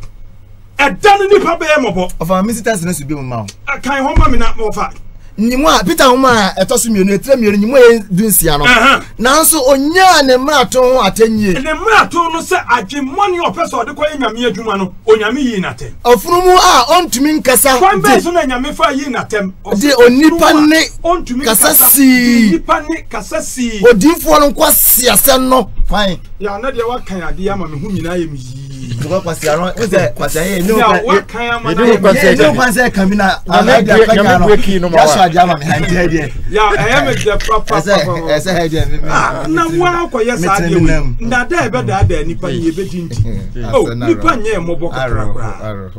of our visitors no be ma kan homa me na ofa nyimu a Peter homa etoso mienu etremienu nyimu e dunsia no nanso onya ne mrato ho atanyie ne mrato no se adwemmoni opeso de kwa nyame adwuma no onyame yi natem ofunumu a ontumi nkasa kwan be so na nyame fa yi natem de onipa ne ontumi kasa si onipa ne kasa si odifo no kwasi asem no fine ya na de wa kan ade ama me hu nyina ye mi Tuko kwasi aron we kwasi aye no wa kan ama no kwasi kamina nyame breaki no ma wa jama me hande de ya eye me de papa ese heje na wa ko yes ade we na da e be da nipa ye be dinti oh nipa nye mobo kakra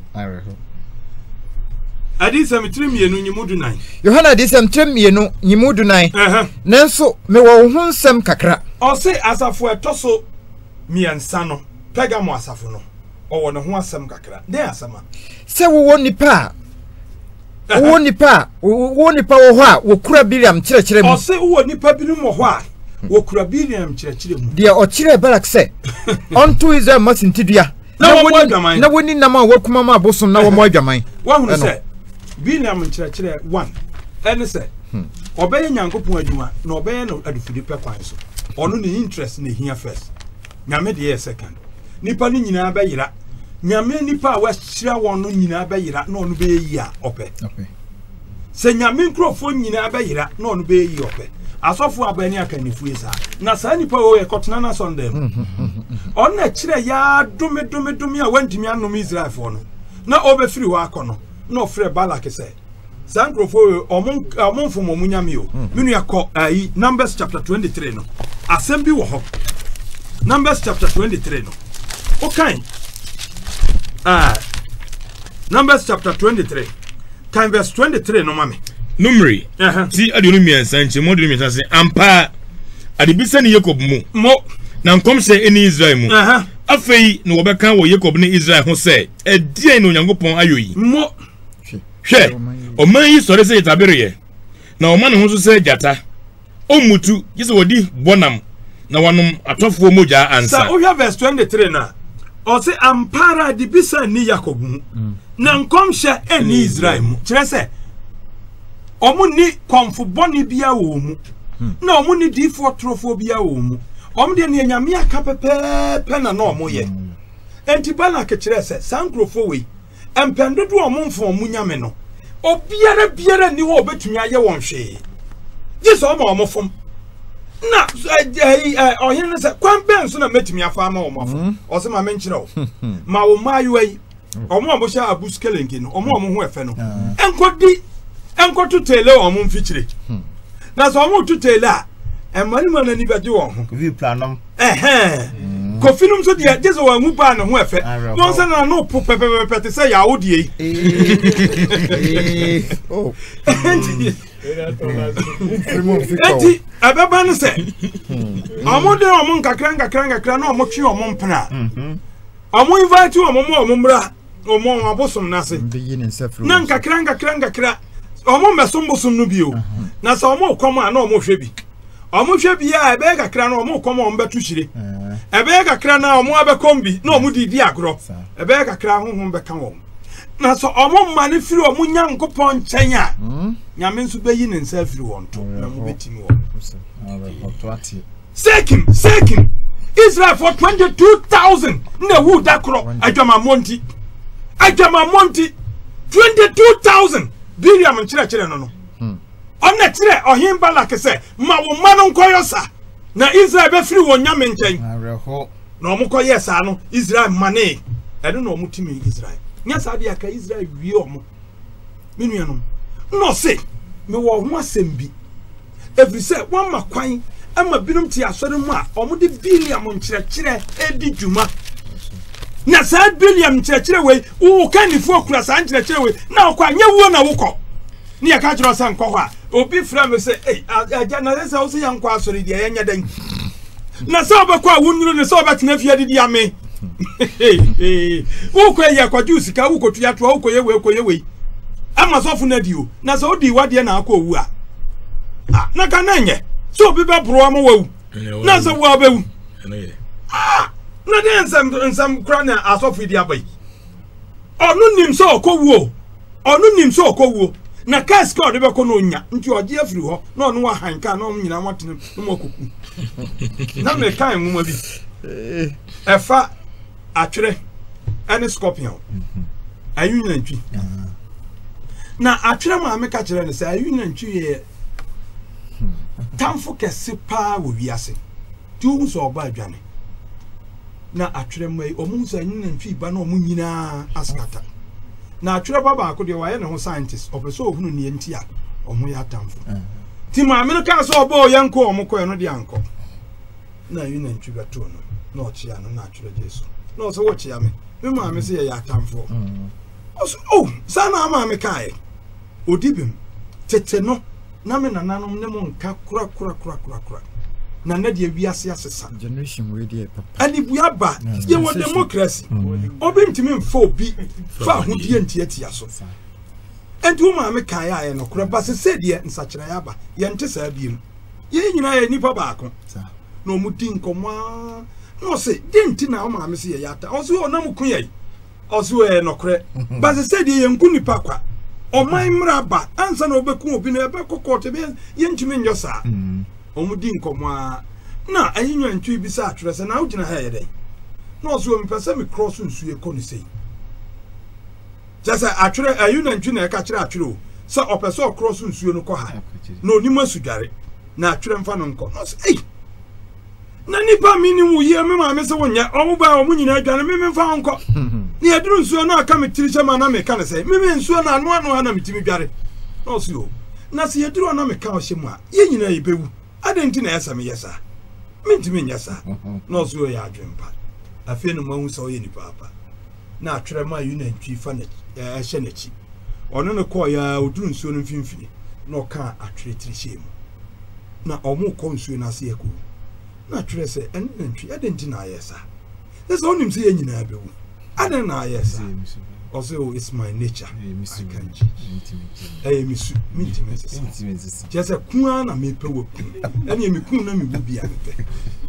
adi semitrim yenu nyimudu nine Yohana adi semitrim yenu nyimudu nine nanso me wo ho nsem kakra o se asafo etoso miensa no Pegamo asafo no owo ne ho asem kakra de asema se wo nipa wo nipa wo ho a wo kura Biliam kyerɛkyerɛ mu o se wo nipa binom wo ho a wo kura Biliam kyerɛkyerɛ mu de o kyerɛ Balak se onto Israel masintidua na woni nam a wakuma ma abosom na wo mo adwaman wa hunu se Biliam kyerɛkyerɛ 1 ene se obeye Nyankopɔn adwuma na obeye no adufudi pe kwan so ono ne interest na hia first nyame de second nipa ni nyina ba yira nyame nipa a wahyira won no nyina ba yira na ono be yi a ope se nyame nkrofo nyina ba yira na ono be yi ope asofo abani akanifu esa na sa nipa o ye kotena na Sunday on na kire ya dome a wantimi anom Israel fo no na obefiri wa akono na ofre Balak se sa nkrofo omon fomo munyame o menu yakọ ayi Numbers chapter 23 no asem bi wo ho Numbers chapter 23 no okay Numbers chapter 23 time verse 23 no mame numri ti adunu miensa nche modunu miensa se ampa adibisa ni Jacob mu na nkom se eni Israel mu afei no wobeka wo Jacob ni Israel ho se edie no Nyankopon ayoyi mo hwe o man yi sore se tabere na o man ho so se jata o mutu gise wodi bonam na wanum atofo moja ansa sa o verse 23 na o se ampara adibisa ni Jacob mu na nkom hye eni Israel mu kire se omu ni konfo boni bia wo mu na omu ni difo trofo bia wo mu omu de ne nyame aka pepe na omu ye enti Balak kire se sankrofo we empendodo omu mfo omu nyame no obiara ni wo betumi aye won hwe yeso omu fom na ohin ne se kwan ben so na metumi afa ma omu fom o se ma menkire o ma wo mayu yi omu abosha abuskelenki no omu ho efe no enkotu tele omu mfichire na so omu tutele a emani mana ni bedi won ho vi planom kofinum so de jeso wa ngu ba ne ho efe no se na no pepepe te se ya odie enti ababa no se omu de omu nkakra na omu twi omu mpena omu invite omu mra omu abosom na se na nkakra omo mesombosom no bio na sa omo komo na omo hwe bi a ebe kakra na omo komo omo betu hire ebe kakra na omo abekombi na omo didi agro ebe kakra honhom beka wo na so omo mane firi omo Nyankopon nkyenya nyame nso beyi ne nsa firi won to na mo betimi wo Sekim Israel for 22,000 na wu dakro adwama monti 22,000 Biliam nkyerɛkyerɛ no ɔna kyerɛ ɔhen Balak sɛ ma wo ma no nkoyosa na Israel bɛfiri wɔ nyame nkyɛn na ɔmokɔyɛ saa no Israel mane ɛno na ɔmotumi Israel nya saa de aka Israel wie ɔmo menuanom no se me wɔ ho asɛm bi every sɛ wɔn ma kwan ama binom ti asɔre mu a ɔmo de billion nkyerɛkyerɛ edi dwuma na saa billion nkyerɛkyerɛ wei wo kanifo kura saa nkyerɛkyerɛ wei na ɔkɔ anya wuo na wokɔ ne yɛ ka kyerɛ sɛ nkɔ hɔ a obi fra me sɛ agya na sɛ wo sɛ yɛ nkɔ asɔre deɛ yɛnyɛ dɛn na sɛ wobɛkɔ a wonuru ne sɛ wobɛtena fie didi ame wokɔ yɛ kɔgye sika wokɔtu atoa wokɔyɛ wei ama sɔfo no adi o na sɛ wodi wadeɛ na akɔ owu a na ka na nyɛ sɛ obi bɛboro ama wawu na sɛ wo abɛwu na de nsɛm kora na asɔfo di abai ɔno nim sɛ ɔkɔwuo na ka sika ɔde bɛkɔ no onya nti ɔgye afiri hɔ na ɔno wa hanka na ɔmo nyina watene no mo koku na me kan nwoma bi ɛfa atwere ɛne scorpion ayu nantwi na atwere ma me ka kyerɛ ne sɛ ayu nantwi yɛ tamfo kɛse paa wɔ wiase ti wo so ɔba adwane na atwere mai ɔmo nso ayu nantwi ba na ɔmo nyinaa askata na atwere baba akɔ deɛ wɔyɛ ne ho scientist ɔpɛ sɛ ohunu ne nti a ɔmo yɛ atamfo ti ma me ka sɛ ɔbɔ yɛnkɔ ɔmo kɔ no de ankɔ na ayu nantwi bɛto no na ɔkyea no na atwere Jesu na ɔsɛ wɔkyea me ma me sɛ yɛ atamfo ɔsɛ saa na ama me kae odibim tete no na me nananom ne mo nka kura na na de wiase asesa generation we dey papa ani bua ba ye wo democracy obi ntimi mfa obi fa hodie ntiatia so entu ma me kae aye no kura ba se de nsakyerɛ ya ba ye nte saa biem ye nyina ye nipa baako na omudi nkomwa no se denti na o ma me se ye yata o so na muku ye o so e no kure ba se de ye nku nipa kwa o man mraba ansa na obeku obi na ebe kokote be ye ntumi nyosa omudi nkomwa na anyinwa ntwi bi sa atwere se na ugina ha ye den na o so mpese me cross nsu e kɔ ne sei jasa atwere ayuna ntwi na e ka kyerɛ atwere o se opese o cross nsu no kɔ ha na onima sudware na atwere mfa no nkɔ no se na nipa mini mu ye me ma me se wonya omu ba omu nyina adwane me mfa nkɔ ne aduru nsuo na aka me tiri chama na me ka ne se me nsuo na ano na me timi dware no se o na se yeduru na me ka o hye mu a ye nyina ye bewu adenti na yasa me yesa me ntimi nyasa no se o ya adwempa afi no mahu se o ye nipa apa na atwere ma yuna ntwi fa ne hye na chi ono ne kɔ ya oduru nsuo no mfimfini na ɔka atwere tiri hye mu na ɔmo kɔ nsuo na se yakɔ na atwere se ntwi adenti na yesa eso onim se ye nyina bewu adan na yesa also it's my nature I can misu intimacy just a kuna na me pe wo ene me kun na me bu bia me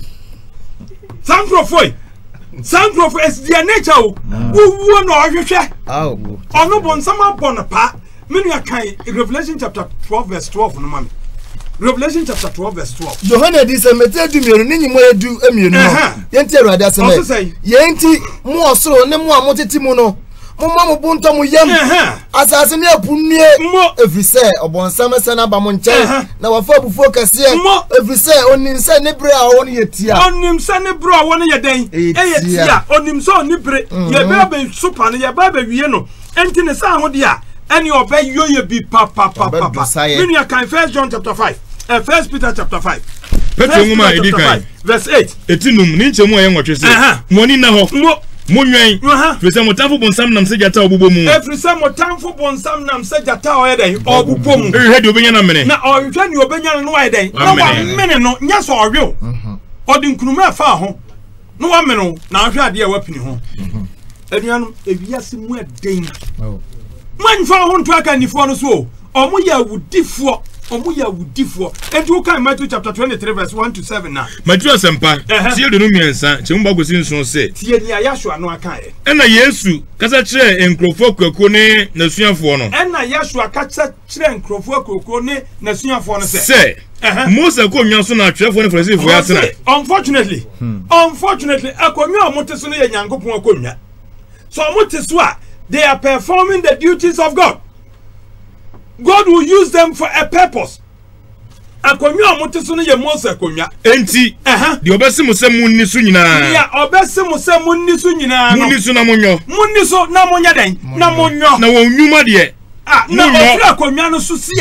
Sankrofo is their nature o wo na ohwehwe ono bon sama bon pa me nua kan Revelation chapter 12 verse 12 no mami Revelation chapter 12 verse 12 Yohana di se mete du mienu ni nyimo edu emienu no yenti Awurade aseme yenti mu osoro ne mu amoteti mu no mo bunto mu yam asase ne apunue efrise obonsam se na ba mo nche na wafa bufuo kase efrise onim se ne bre a won yetia onim se ne bre a won ye den yetia onim se oni bre ye be super ne ye ba wie no enti ne sa ho de a ene obey yoye bi pa when you can 1 John chapter 5 and 1 Peter chapter 5 verse 8 etinum ni nchemu aye nwotwe se moni na ho munwen frisa motamfo bonsam nam se jata obubo mu frisa motamfo bonsam nam se jata oyeden obubo mu ehwe de obenya na mene na ohwe ni obenya no oyeden na wa mene no nya so ohwe odi nkunuma fa ho no wa mene na ahwe ade a wapini ho aduanu ewiase mu eden man fa ho nto aka nifo no so omo ya wudifo enti wo kan Matthew chapter 23 verse 1 to 7 na Matthew asempa tie de no miensa chemba gosi nso se tie ni ayahwa no aka e ena Yesu kasa kire enkrofo kwako ne nasuafo no ena Yeshua kasa kire enkrofo kwako ne nasuafo no se Mose ko nwa so na atwefo ne Farisifo ya tena unfortunately akonwa omote so no ye Nyankopon akonwa so omote so a they are performing the duties of God. God will use them for a purpose. Akonwa omote so no ye Mose akonwa enti de obese mo se munni so nyina ya obese mo se munni so nyina munni so na monyo munni so na monya den na monyo na wonwuma de na ofra akonwa no so sia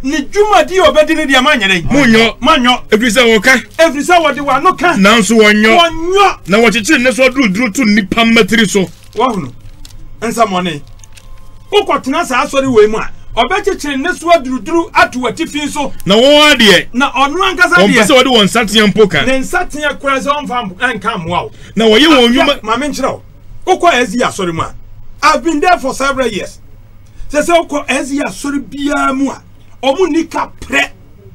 ni dwuma di obedi ne dia manyere munyo manyo efisa woka efisa wode wa no ka nanso wonyo wonyo na wochichi ne so duru tu nipa matiri so wahunu ensa mone ukotena sa asori we mu a obechichiri ne so duru atu atifin so na wo ade na onu ankasa de onpese wode won satean poka ne nsatean kwara se onfa enka moa na woye won nyuma ma me nchira ukọ ezi asori mu a I've been there for several years se ukọ ezi asori bia mu a omunika pre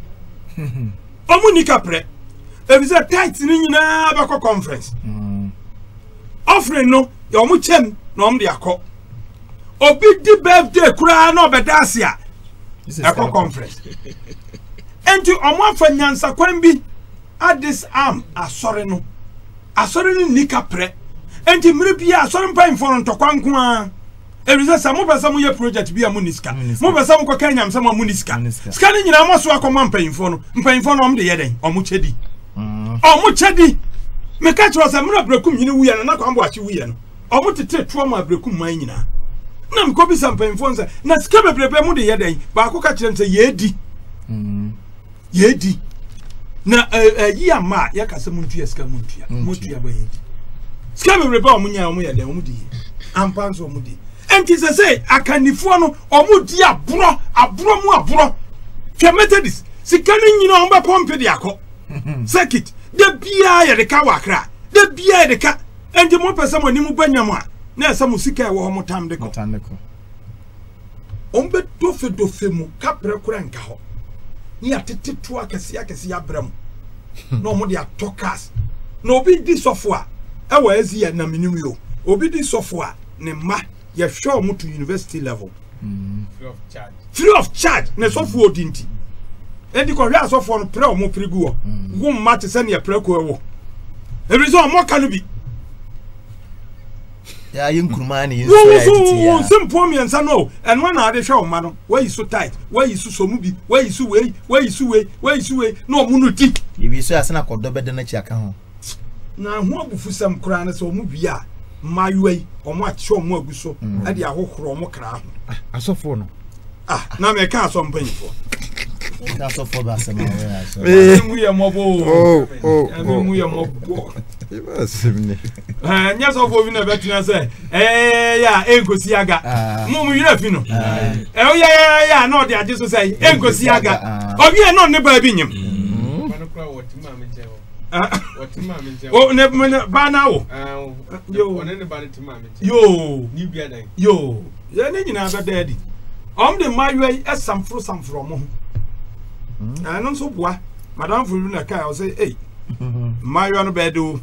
ebise tight ni nyina ba conference offering no ya omu chem na omu de akọ obi di birthday kura na obedase a akọ conference enti omu afanyansa kwan bi at this arm asori ni nika pre enti mire bia asori mpan fon ntokwa nko a ebise sa mo pesa mo ye project bia mo niska mo pesa mo kwa nyam sa mo niska ska ni nyina mo so akoma mpan fon no omu de yeden omu chedi omu chedi me catch was a mura brekum nyini wuya na kwambo achi wuya no omu tete tuo ma brekum man nyina na mkobi sampan fon sa na ska bebrebe mu de yeden ba ko ka kire nse yedi na yi ama ya kase muntu ya ska muntu ya ba yedi ska bebrebe omu nya omu yeden omu di ampanso omu di enti se say akanifo no omu di aburo mu twa methodist sikani nyina on ba pompe de akọ circuit de bia ya de ka wakra de bia de ka enti mo pese mo ni mu banyam a na esa mo sika e wo ho motam de ko ombe dofe mu kapre kura nka ho ni atete to akese abram no mo de atokas no obi di sofo a e wa ezi ya na minim yo obi di sofo a ne ma ya show mu to university level free of charge ne sofo odinti edi ko hwa sofo no pre o mo prigu wo wo mate se ne pre ko wo erizo mo ka no bi ya yinkuruma ne yin so ya titi ya simple me nsa no and when na de hwa o ma no why you so tight why you so mu bi why you so we no mu no ti ibi so asena kodo bede na chi aka ho na ho abufu sam kura na so mu bi a mayuai omo achi omo aguso ade ahohoro omo kra ho asofo no na me ka so mpanifo na so for ba sama we so mu ye mobo mu ye mobo iba simni nya so fo bi na betina se ya enkosi aga mu yira fi no o ya no de age so say enkosi aga obi e no ne ba bi nyim oh ne ba na wo yo onene ba ti ma me yo ni bia dan yo ya ne nyina ba daddy de mayuai samfro mo no so boa madam fulu na kai o say hey mayu no bedo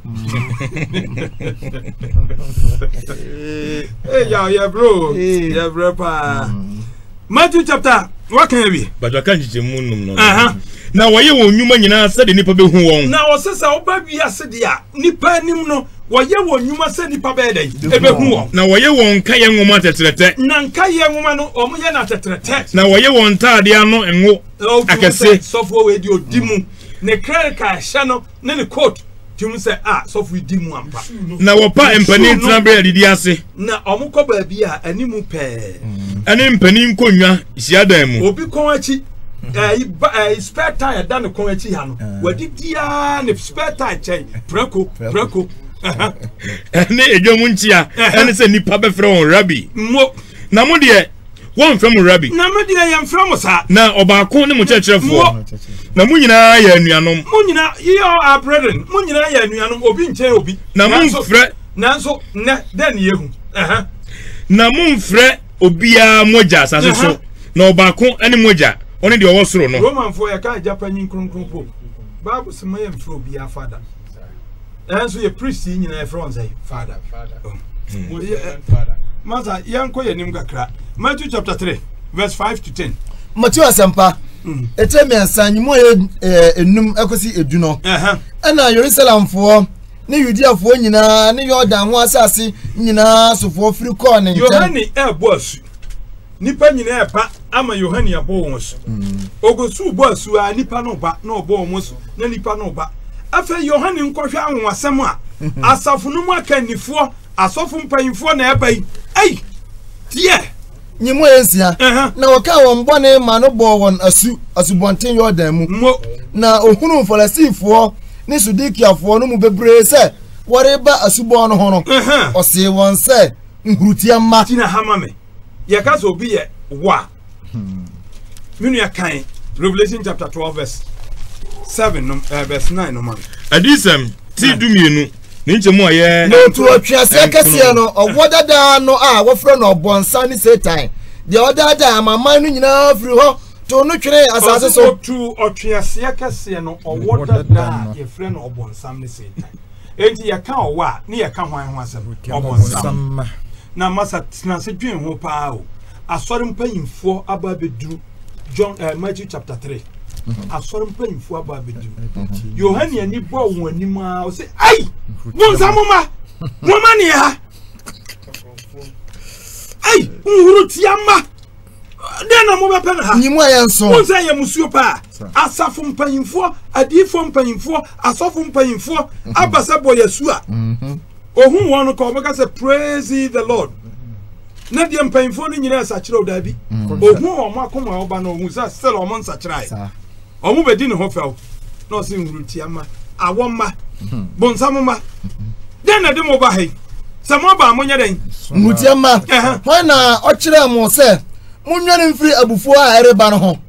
hey ya bro pa Matthew chapter what can be but I can't munum no na waye won nyuma nyina se de nipa be hu won na o sesa oba bi asede a nipa nim no waye won nyuma se nipa be den e be hu won na waye won ka ye nwoma tetrete na nka ye nwoma no omo ye na tetrete na waye won taade ano enwo akase sofo we di odimu ne kreka hye no ne coat tum se sofo dimu ampa na wopa empani trambre adidi ase na omo ko ba bi a animu pe ani empani nkonwa hyiadan mu obi kon achi spare tire dan kon achi ha no wadi dia ne spare tire chain preko ene edwom nchia ene se nipa be frɛ won rabbi mo na mo de won frɛ mo rabbi na mo de yam frɛ mo sa na obaako ne mo kyerɛkyerɛfo na mo nyinaa yɛ anuanom mo nyinaa you are brethren mo nyinaa yɛ anuanom obi nkyɛn obi na mo frɛ nanso ne den yehu na mo frɛ obia moja asase so na obaako ene moja oni de owo soro no Roman for ya ka Japanese kronkron po Bible se mo yam frɛ obia father so ye priest nyinaa yɛ frɛ on say father Masa yanko ye nim gakra Matthew chapter 3 verse 5 to 10 Matthew asempa etemi ansanyimu enum ekosi edu no ana Jerusalem fo ne Judea fo nyina ne Jordan ho asase nyina sofo firi ko ne Yohani ebo asu nipa nyina epa ama Yohani abo won so ogosu bo asu a nipa no ba na obo won so na nipa no ba afa Yohani nkohwe anwasem a asafo no mu akanifo asofo mpanyimfo na eba yi ai tie nyimu ensia na waka won bone ma no bo won asubonten Yordan mu na ohunu Falasifo ni Sudikiafo no mu bebre se woreba asubon no ho no ose won se nhurutiamma tina hamame ye ka so bi ye wa minu ya kan Revelation chapter 12 verse 7 verse 9 no man adisem ti dumienu ni nchemu aye no to atwase kase no owodada no a wofro no obonsa ni Satan the other da mama no nyina firi ho to no twere asase so to atwase kase no owodada ye fre no obonsam ni Satan enti ye kan owa ni ye kan hwan ho asem obonsam na masa na se dwen ho pa o asori mpanyimfo aba beduru John Matthew chapter 3 asori mpanyimfo aba beduru Yohane ani bo won anim a o se ai bonsamoma moma ne ha ai nhuru tiama dena mo be pena ha nyimu ayenso wonsa ye musuo pa asafo mpanyimfo adifo mpanyimfo asafo mpanyimfo abasa boyesu a ohun won ko obeka say praise the Lord na die mpanyimfo no nyina asakire odabi ohun omo akoma oba na ohun sa sel omo nsakire omo bedi ne ho fel na o se nhuru tiama awoma bonsamoma dena de mo ba he samo ba amonya den nhurutiamma hwan na okire mo se munwane mfiri abufuo a ereba no ho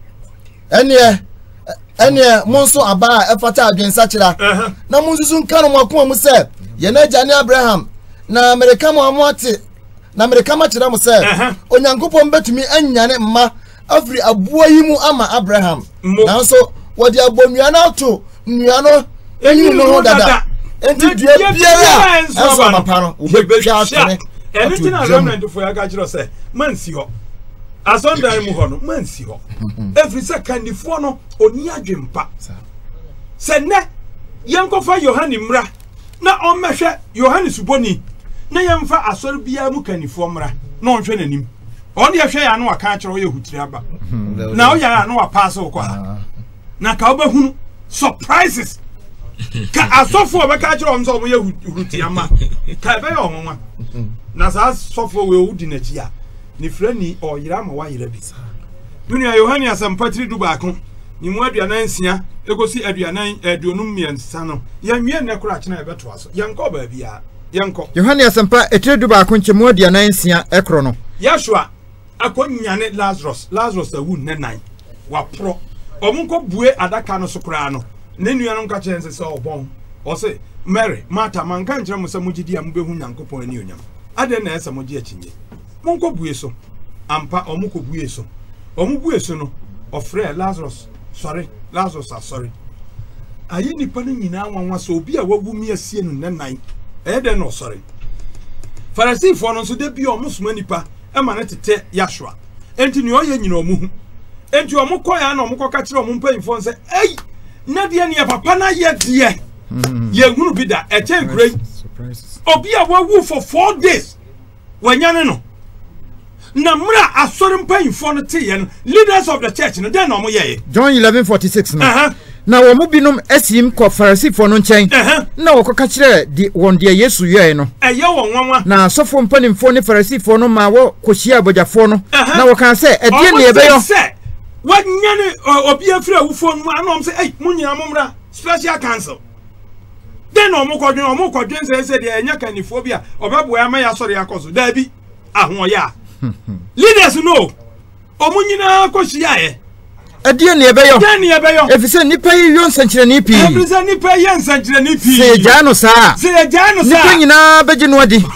ene monso aba efata adwensa kira na monsusu nka no makoma mu se ye na agya ne Abraham na Amerika mo amote na Amerika ma kira mo se onyankopon betumi anyane mma afiri abuo yi mu ama Abraham nanso wodi abonua na to nua no enyi no ho dada enti dua biara enso papa no obetwa atene eni tina remnant fo ya ga kira se mansi ho asondan mu ho no mansi ho every second fo no oni adwempa se ne yenkofa Yohane mra na ommehwe Yohane suboni na yemfa asori bia mu kanifo mra na onhwe nanim on ye hwe ya no aka akire o ye hutiri aba na o ya no apass o kwa na ka obahunu surprises ka asofo obeka akire o mso mo ye hutiri ama ka be yo honwa na sa asofo we odi na chi a ni frani o yira ma wa yira bi dunia Yohane asampatiri dubaako ni mu aduanan nsia egosi aduanan aduonum miensa no ya nwie ne kora akina ebeto aso yanko ba bia yanko Yohane asampa etire dubaako nchemu aduanan nsia ekro no Yashua akonyane Lazarus awu nenan wapro omunko bue adaka no sokra no ne nua no nka chense se obon o se Mary Martha manka nkyere mo se mugidi am behu nyankopon ani onyam ade na ese mogi achinye monko bue so ampa omuko bue so omubue so no ofre Lazarus sorry ayi nipa no nyina wanwa so obi a wawu mi asie no nenan ede no sorry Farisifo no so de bi omosoma nipa e ma na tete Yashua enti ni oye nyina omuhu enti omukọ ya na omukọ ka kire omumpanyimfo nse ei na de ne papa na ye de ye hunu bi da e chen grey obi a wawu for 4 days wanyane no na mra asori mpanyimfo no te ye no leaders of the church no den na omo ye John 11:46 no na wo mu binum asim ko Farisifo no nchen na wo koka kire di won de Yesu yeye no eye won wanwa na asofo mpanimfo ne Farisifo no ma wo kohia abojafo no na wo kan se edie ne ebeyo wanyane obi afira wufo no anom se ei munyina momra special council den omukodwen se de enya kanifo bia obebo ya ma ya sori akoso da bi ahon ya leaders no omunyina kohia e edie ne ebeyo efise nipa yi yon sankyere ni pi efise nipa yi sankyere ni pi se jano sa nipa nyina beje no adi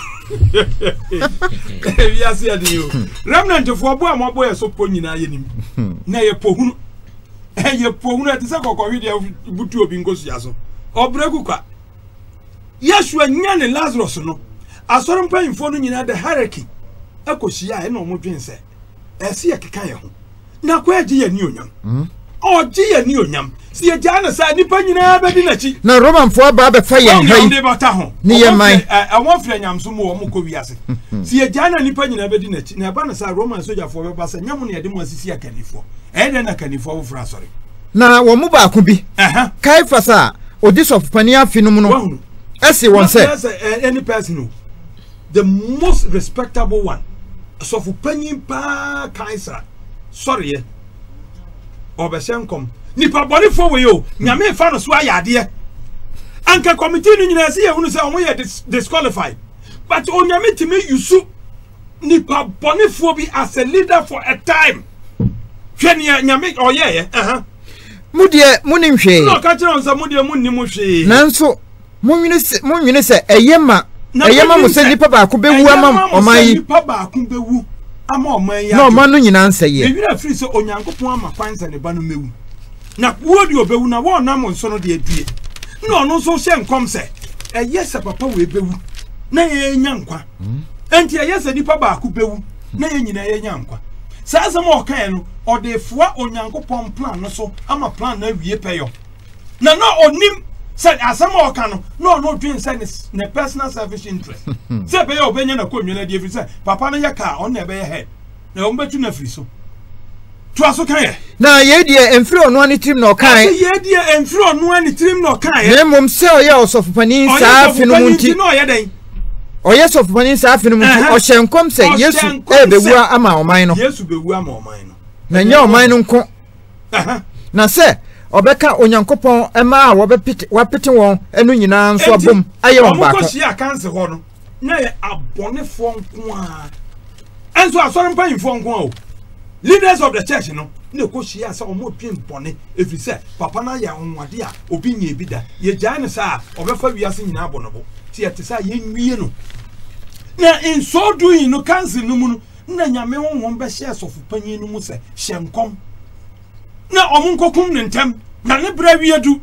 Yes, yeah, you. Remnant of Wabo, my boy, so ponina yenim. Nay, a pohun. Hey, a pohun at the Sako video Butu Bingos Yaso. Or Breguka. Yes, you are Nyan Lazarus, no. I saw him paying for in the hierarchy. Echo Shia, no more drink, say. I see a Kakayo. Now, where do you knew? Oh, dear, new yam. See a Jana side, Nipana, Badinachi. Na Roman for Baba Fire, near my I want Flanyam some more Mukovias. See a Jana Nipana Badinachi, Nabana sa Roman soldier for a bus and Yamuni, I didn't want to see a candy for. And then a candy for sorry. Na Wamuba could be. Kaifasa, or this of Pania phenomenon. As he once said, any person, the most respectable one. sɔfo panyin pa kaisa sorry ye obeshenkom nipa bɔnefo we yo nyame fa no so ayade anka committee no nyina se ye hunu se omo ye disqualified but onyame timi yusu nipa bɔnefo bi as a leader for a time hwene nyame oyeye mudie muninhwe no ka kire onsa mudie munnim hwe nanso munwene se eyema mo se nipa ba ko bewu ama oman yi nipa ba ko bewu ama oman ya no man no nyina nseye ewira free se onyankopon ama kwanza ne ba no mewu na wodi obewu na wo na mo nso no de adue na ono nso hye nkom se eye se papa we bewu na ye nya nkwa enti eye se nipa ba ko bewu na ye nyina ye nya nkwa sa asem o kan no odefoa onyankopon plan no so ama plan na wie peyo na no onim said asem o kan no twin say ne personal selfish interest say be yo benya na konwena de free say papa no ye ka on na be ye head na o betu na free so to aso kan ye na ye de emfiri ono ani trim na o kan ye de emfiri ono ani trim na o kan ye na mom se o ye osofopani sa afinu munti no ye den o ye osofopani sa afinu munti o hyenkom se Yesu e bewu ama oman no Yesu bewu ama oman no na nya oman no nko na se obeka onyankopon ema a wapete won enu nyina nso abom aye won ba ko hia kanse ho no na ye abonefo nko a enso asore mpanyimfo nko a o leaders of the church no na ko hia se omo twin bone efrise papa na ya onwade a obi nya ebida ye gya ne sa obefa wiase nyina abonobo ti ete sa ye nwie no na in so doing no kanse no mu no na nyame won be hia sofu panyin no mu se hyenkom na omunkokum ne ntem na ne bra wiedu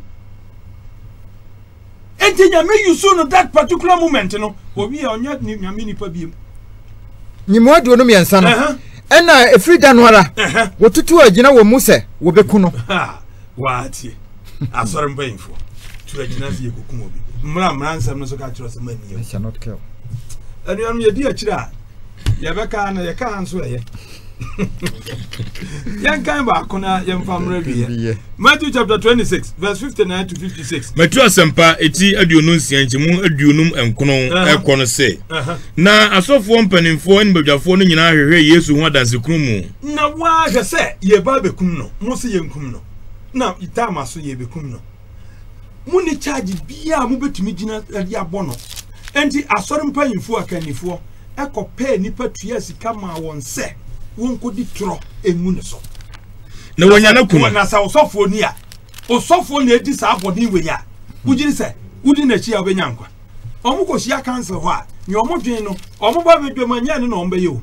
enti nyame yusu no that particular moment no obi onya nyame nipa biem nyimo adu no miensa no ena efri danwara wotutu agina wo muse wo beku no waati asore mbayinfo tu agina fie kokum obi mra nsam no so ka kiro se mani yo cannot kill anu ye di akira ye beka na ye ka nso eye yan kan ba kona yan famra biye Matthew chapter 26 verse 59 to 56 Matthew asempa eti aduonu nsia nchimu aduonum enkono ekono se na asofo mpanimfo ni badwafo no nyina hwehwe Yesu ho adansekunu mu na wa hwe se ye ba bekum no mo se ye nkum no na itama so ye bekum no mu ni charge bia mu betumi gina ade abono enti asore mpanimfo akanifo ekope nipa tua sika ma won se wonko di tro emu ne so na wonya na kuma na sa osofo ni a osofo na edi sa abodi we ya ugiri se udi na chi abenya nkwa omuko hia cancel ho a ni omodwen no omoba bedwamanya ne na ombe yo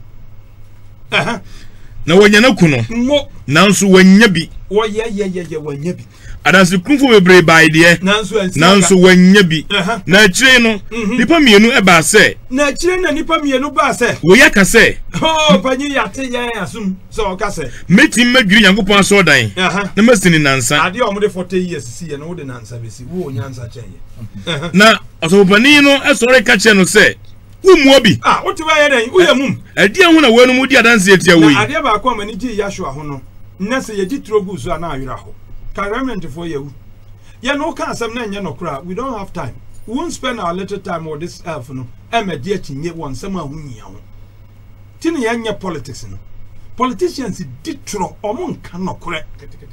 na wonya na kuno nanso wanya bi wo ye wanya bi adanse kunfo bebre bai de nanso wanya bi na akire no nipa mienu e ba se na akire na nipa mienu ba se wo ya ka se panyi yate yan asum so o ka se metim madwiri Nyankopon so dan na masini nansa ade o mo de 40 years si ye no wo de nansa besi wo nyansa chenye na osopani no esore ka che no se wumu obi wo ti ba ye den wo ye mum ade ho na wenu mu di adanse etia wo yi ade ba ko amani ji Yashua ho no na se ye ji trogu so na awira ho Carament for you. Ya no can some name no we don't have time. We won't spend our little time on this earth no. Emma dear tinye one someone who ya. Tini yanya politics no. Politicians did tro omon cannot correct.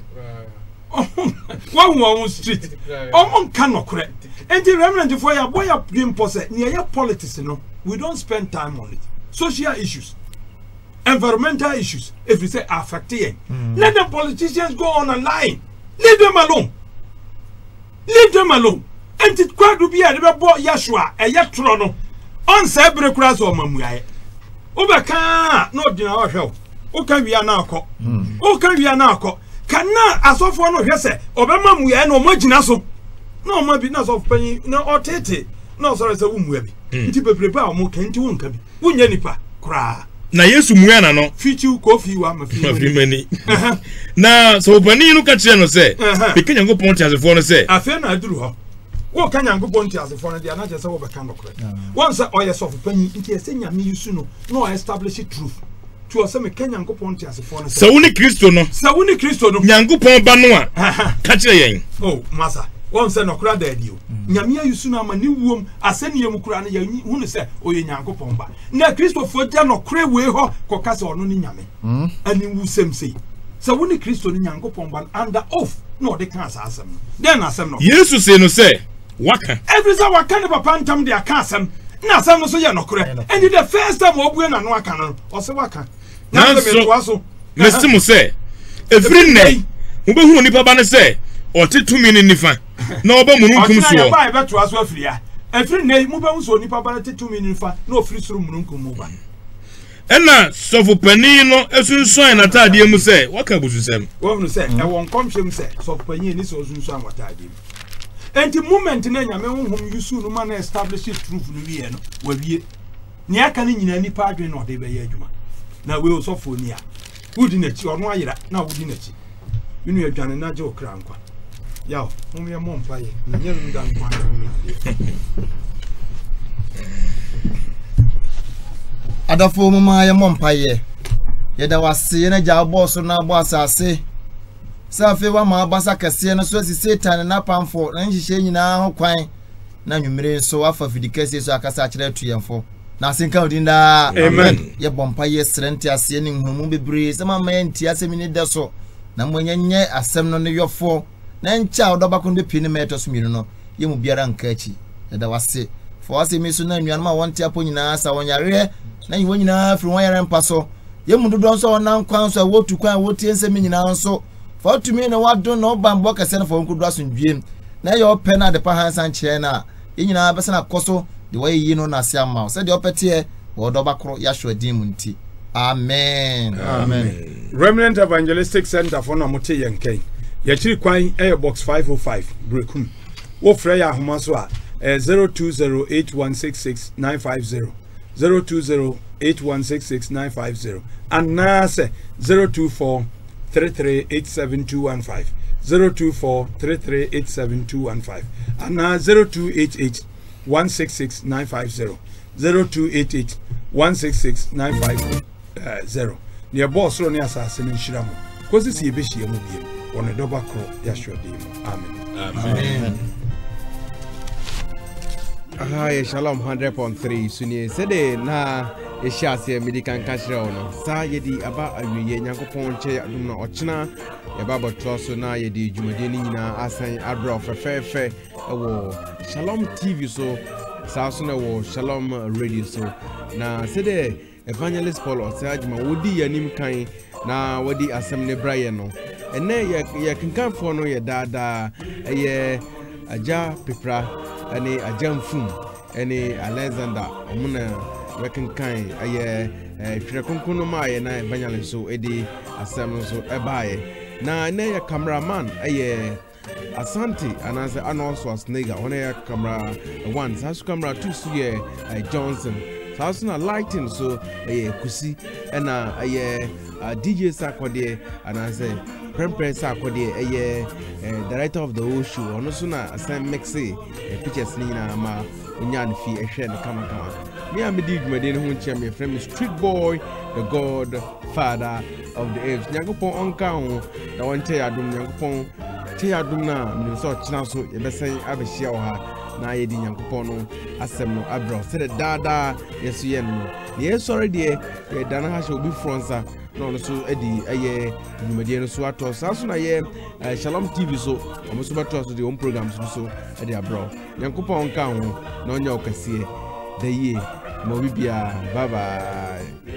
One street. Omon cannot correct. And the remnant for your boy up dream posse near politics no. We don't spend time on it. Social issues. Environmental issues, if we say affecting, let the politicians go on a line. Leave them alone. Leave them alone. And it quite to be a little boy Yashua, a yatrono. On Sabre Crass or Mamuai. Obaka, no dinner help. O can be an alcohol. O can be an alcohol. Can not as of one of yourself. Obama Muya no Majinaso. No, my business of penny, no or tete. No, sorry, as a woman. It will prepare more can to uncabi. Wunyanipa, cry. Na Yesu muana no fichu kofi wa mafimani na so bani no ka kire no se peke Nyankopon ti asefo no se afa na aduru ho wo ka Nyankopon ti asefo no dia na je se wo be kan dokore won se oye sofu pani nti ese nyame yusu no establish truth to ose me ka Nyankopon ti asefo no se woni Kristo no Nyankopon ba no a ka kire yen oh masa won se no kura da adio nyame ayusu na ma ne wuom asɛne mu kura no ya hu ne sɛ oyɛ nyankopɔn ba na kristofo gya no kore we ho kɔka sɛ ɔno ne nyame ani wu semsei sɛ wo ne kristo ne nyankopɔn ba under oath no de ka asɛm no den asɛm no yesu se no sɛ waka every time waka ne papa ntam de aka asɛm na asɛm no so yɛ no kore and the first time obue na no aka no ɔse waka na so mesi mo sɛ efiri nnɛ wobehu onipa ba ne sɛ ɔte tumi ne nifa na ɔba mununkum so ɔtena ba ebe to aso afiri ya efiri nnɛ mo ba so onipa ba te tumi ne nifa na ofiri soro mununkum mo ba ɛna sɔfo panin no esunsuan na taade mu sɛ waka bususɛm wɔn sɛ ɛwɔ nkɔmhyɛm sɛ sɔfo panin ni sɛ osunsuan wɔ taade mu enti moment na nyame honhom yusu no ma na establish truth no wie no wawie ni aka ne nyina nipa adwen na ɔde bɛyɛ adwuma na we osɔfo ni a wudi na chi ɔno ayira na wudi na chi yinu adwane na gye okra nkwa yaw mum yɛ mɔ mpa yɛ na nyɛ no da nkwa adafo mama yɛ mɔ mpa yɛ yɛda wase yɛ na gya boss na bo asase safe wa ma basa kɛseɛ no so asi Satan na pamfo na nhyehyɛ nyinaa ho kwan na nwumire so afa fidikɛseɛ so akasa kyerɛ tuyɛmfo na asenka odinda amen ye bompa ye srente ase ne nhumu bebre sama ma ye ntia asemi ne de so na monyenye asem no ne yofo na ncha odobako no be ne meto so miru no ye mu biara nka achi da wase fo ase mi so na nnuan ma wonte apo nyina sa wonyare na yi wonyina firi won yare mpa so ye mu dodo so wona kwan so wotu kwan wotie nsemi nyina nso fo tumi na wadon no bambo kase na fo nkudu asundwiem na ye ope na de pa hansan kye na ye nyina bese na koso the way you know na siama said the opete wo do bakro ya hwe din mu nti amen amen Remnant Evangelistic Center for na mote yenken ya chiri kwan box 505 brekum wo frɛ ya ahoma so a 0208166950 0208166950 and na say 0243387215 0243387215 and na 0288 166950 0288 166950 near boss ro ne asase ne nhira mo kosi si ebe hie mo biem wona doba kro ya hwede mo amen amen aha shalom 100.3 sunie sede na ehyiase medical kashira ono sa yedi aba awiye nyankopon che adum na ochina yaba botro so na yedi dwumade ni nyina asan abra fefefe ewo Shalom TV so sa so na wo Shalom Radio so na sede Evangelist Paul Osajima wodi yanim kan na wodi asem ne braye no ene ye kenkanfo no ye dada ye aja pepra ene aja mfum ene Alexander omuna wekenkan ye twerɛkonkono ma ye na Evangelist so edi asem so ebaye na ene ye cameraman ye Asante anase Arnold Schwarzenegger one ya camera 1 sasu camera 2 so ye Johnson sasu na lighting so kusi na DJ Sakode anase Prempre Sakode director of the whole show ono so na asem mixe pictures ni na ma onya ne fi ehwe ne kama me am di dwumade ne ho nchia me friend Street Boy the God Father of the age nyagopon onka ho na wonte adom nyagopon tia dum na minso china so yebesen abehia wo ha na yedi nyankopon no asem no abro se dada yesu ye no ye sorry de ye dana ha sho bi fronsa no so edi eye dwumade no so ato sa so na ye Shalom TV so omo so bato so de on programs so edi abro nyankopon ka ho na onya okasie the ye mo bibia bye bye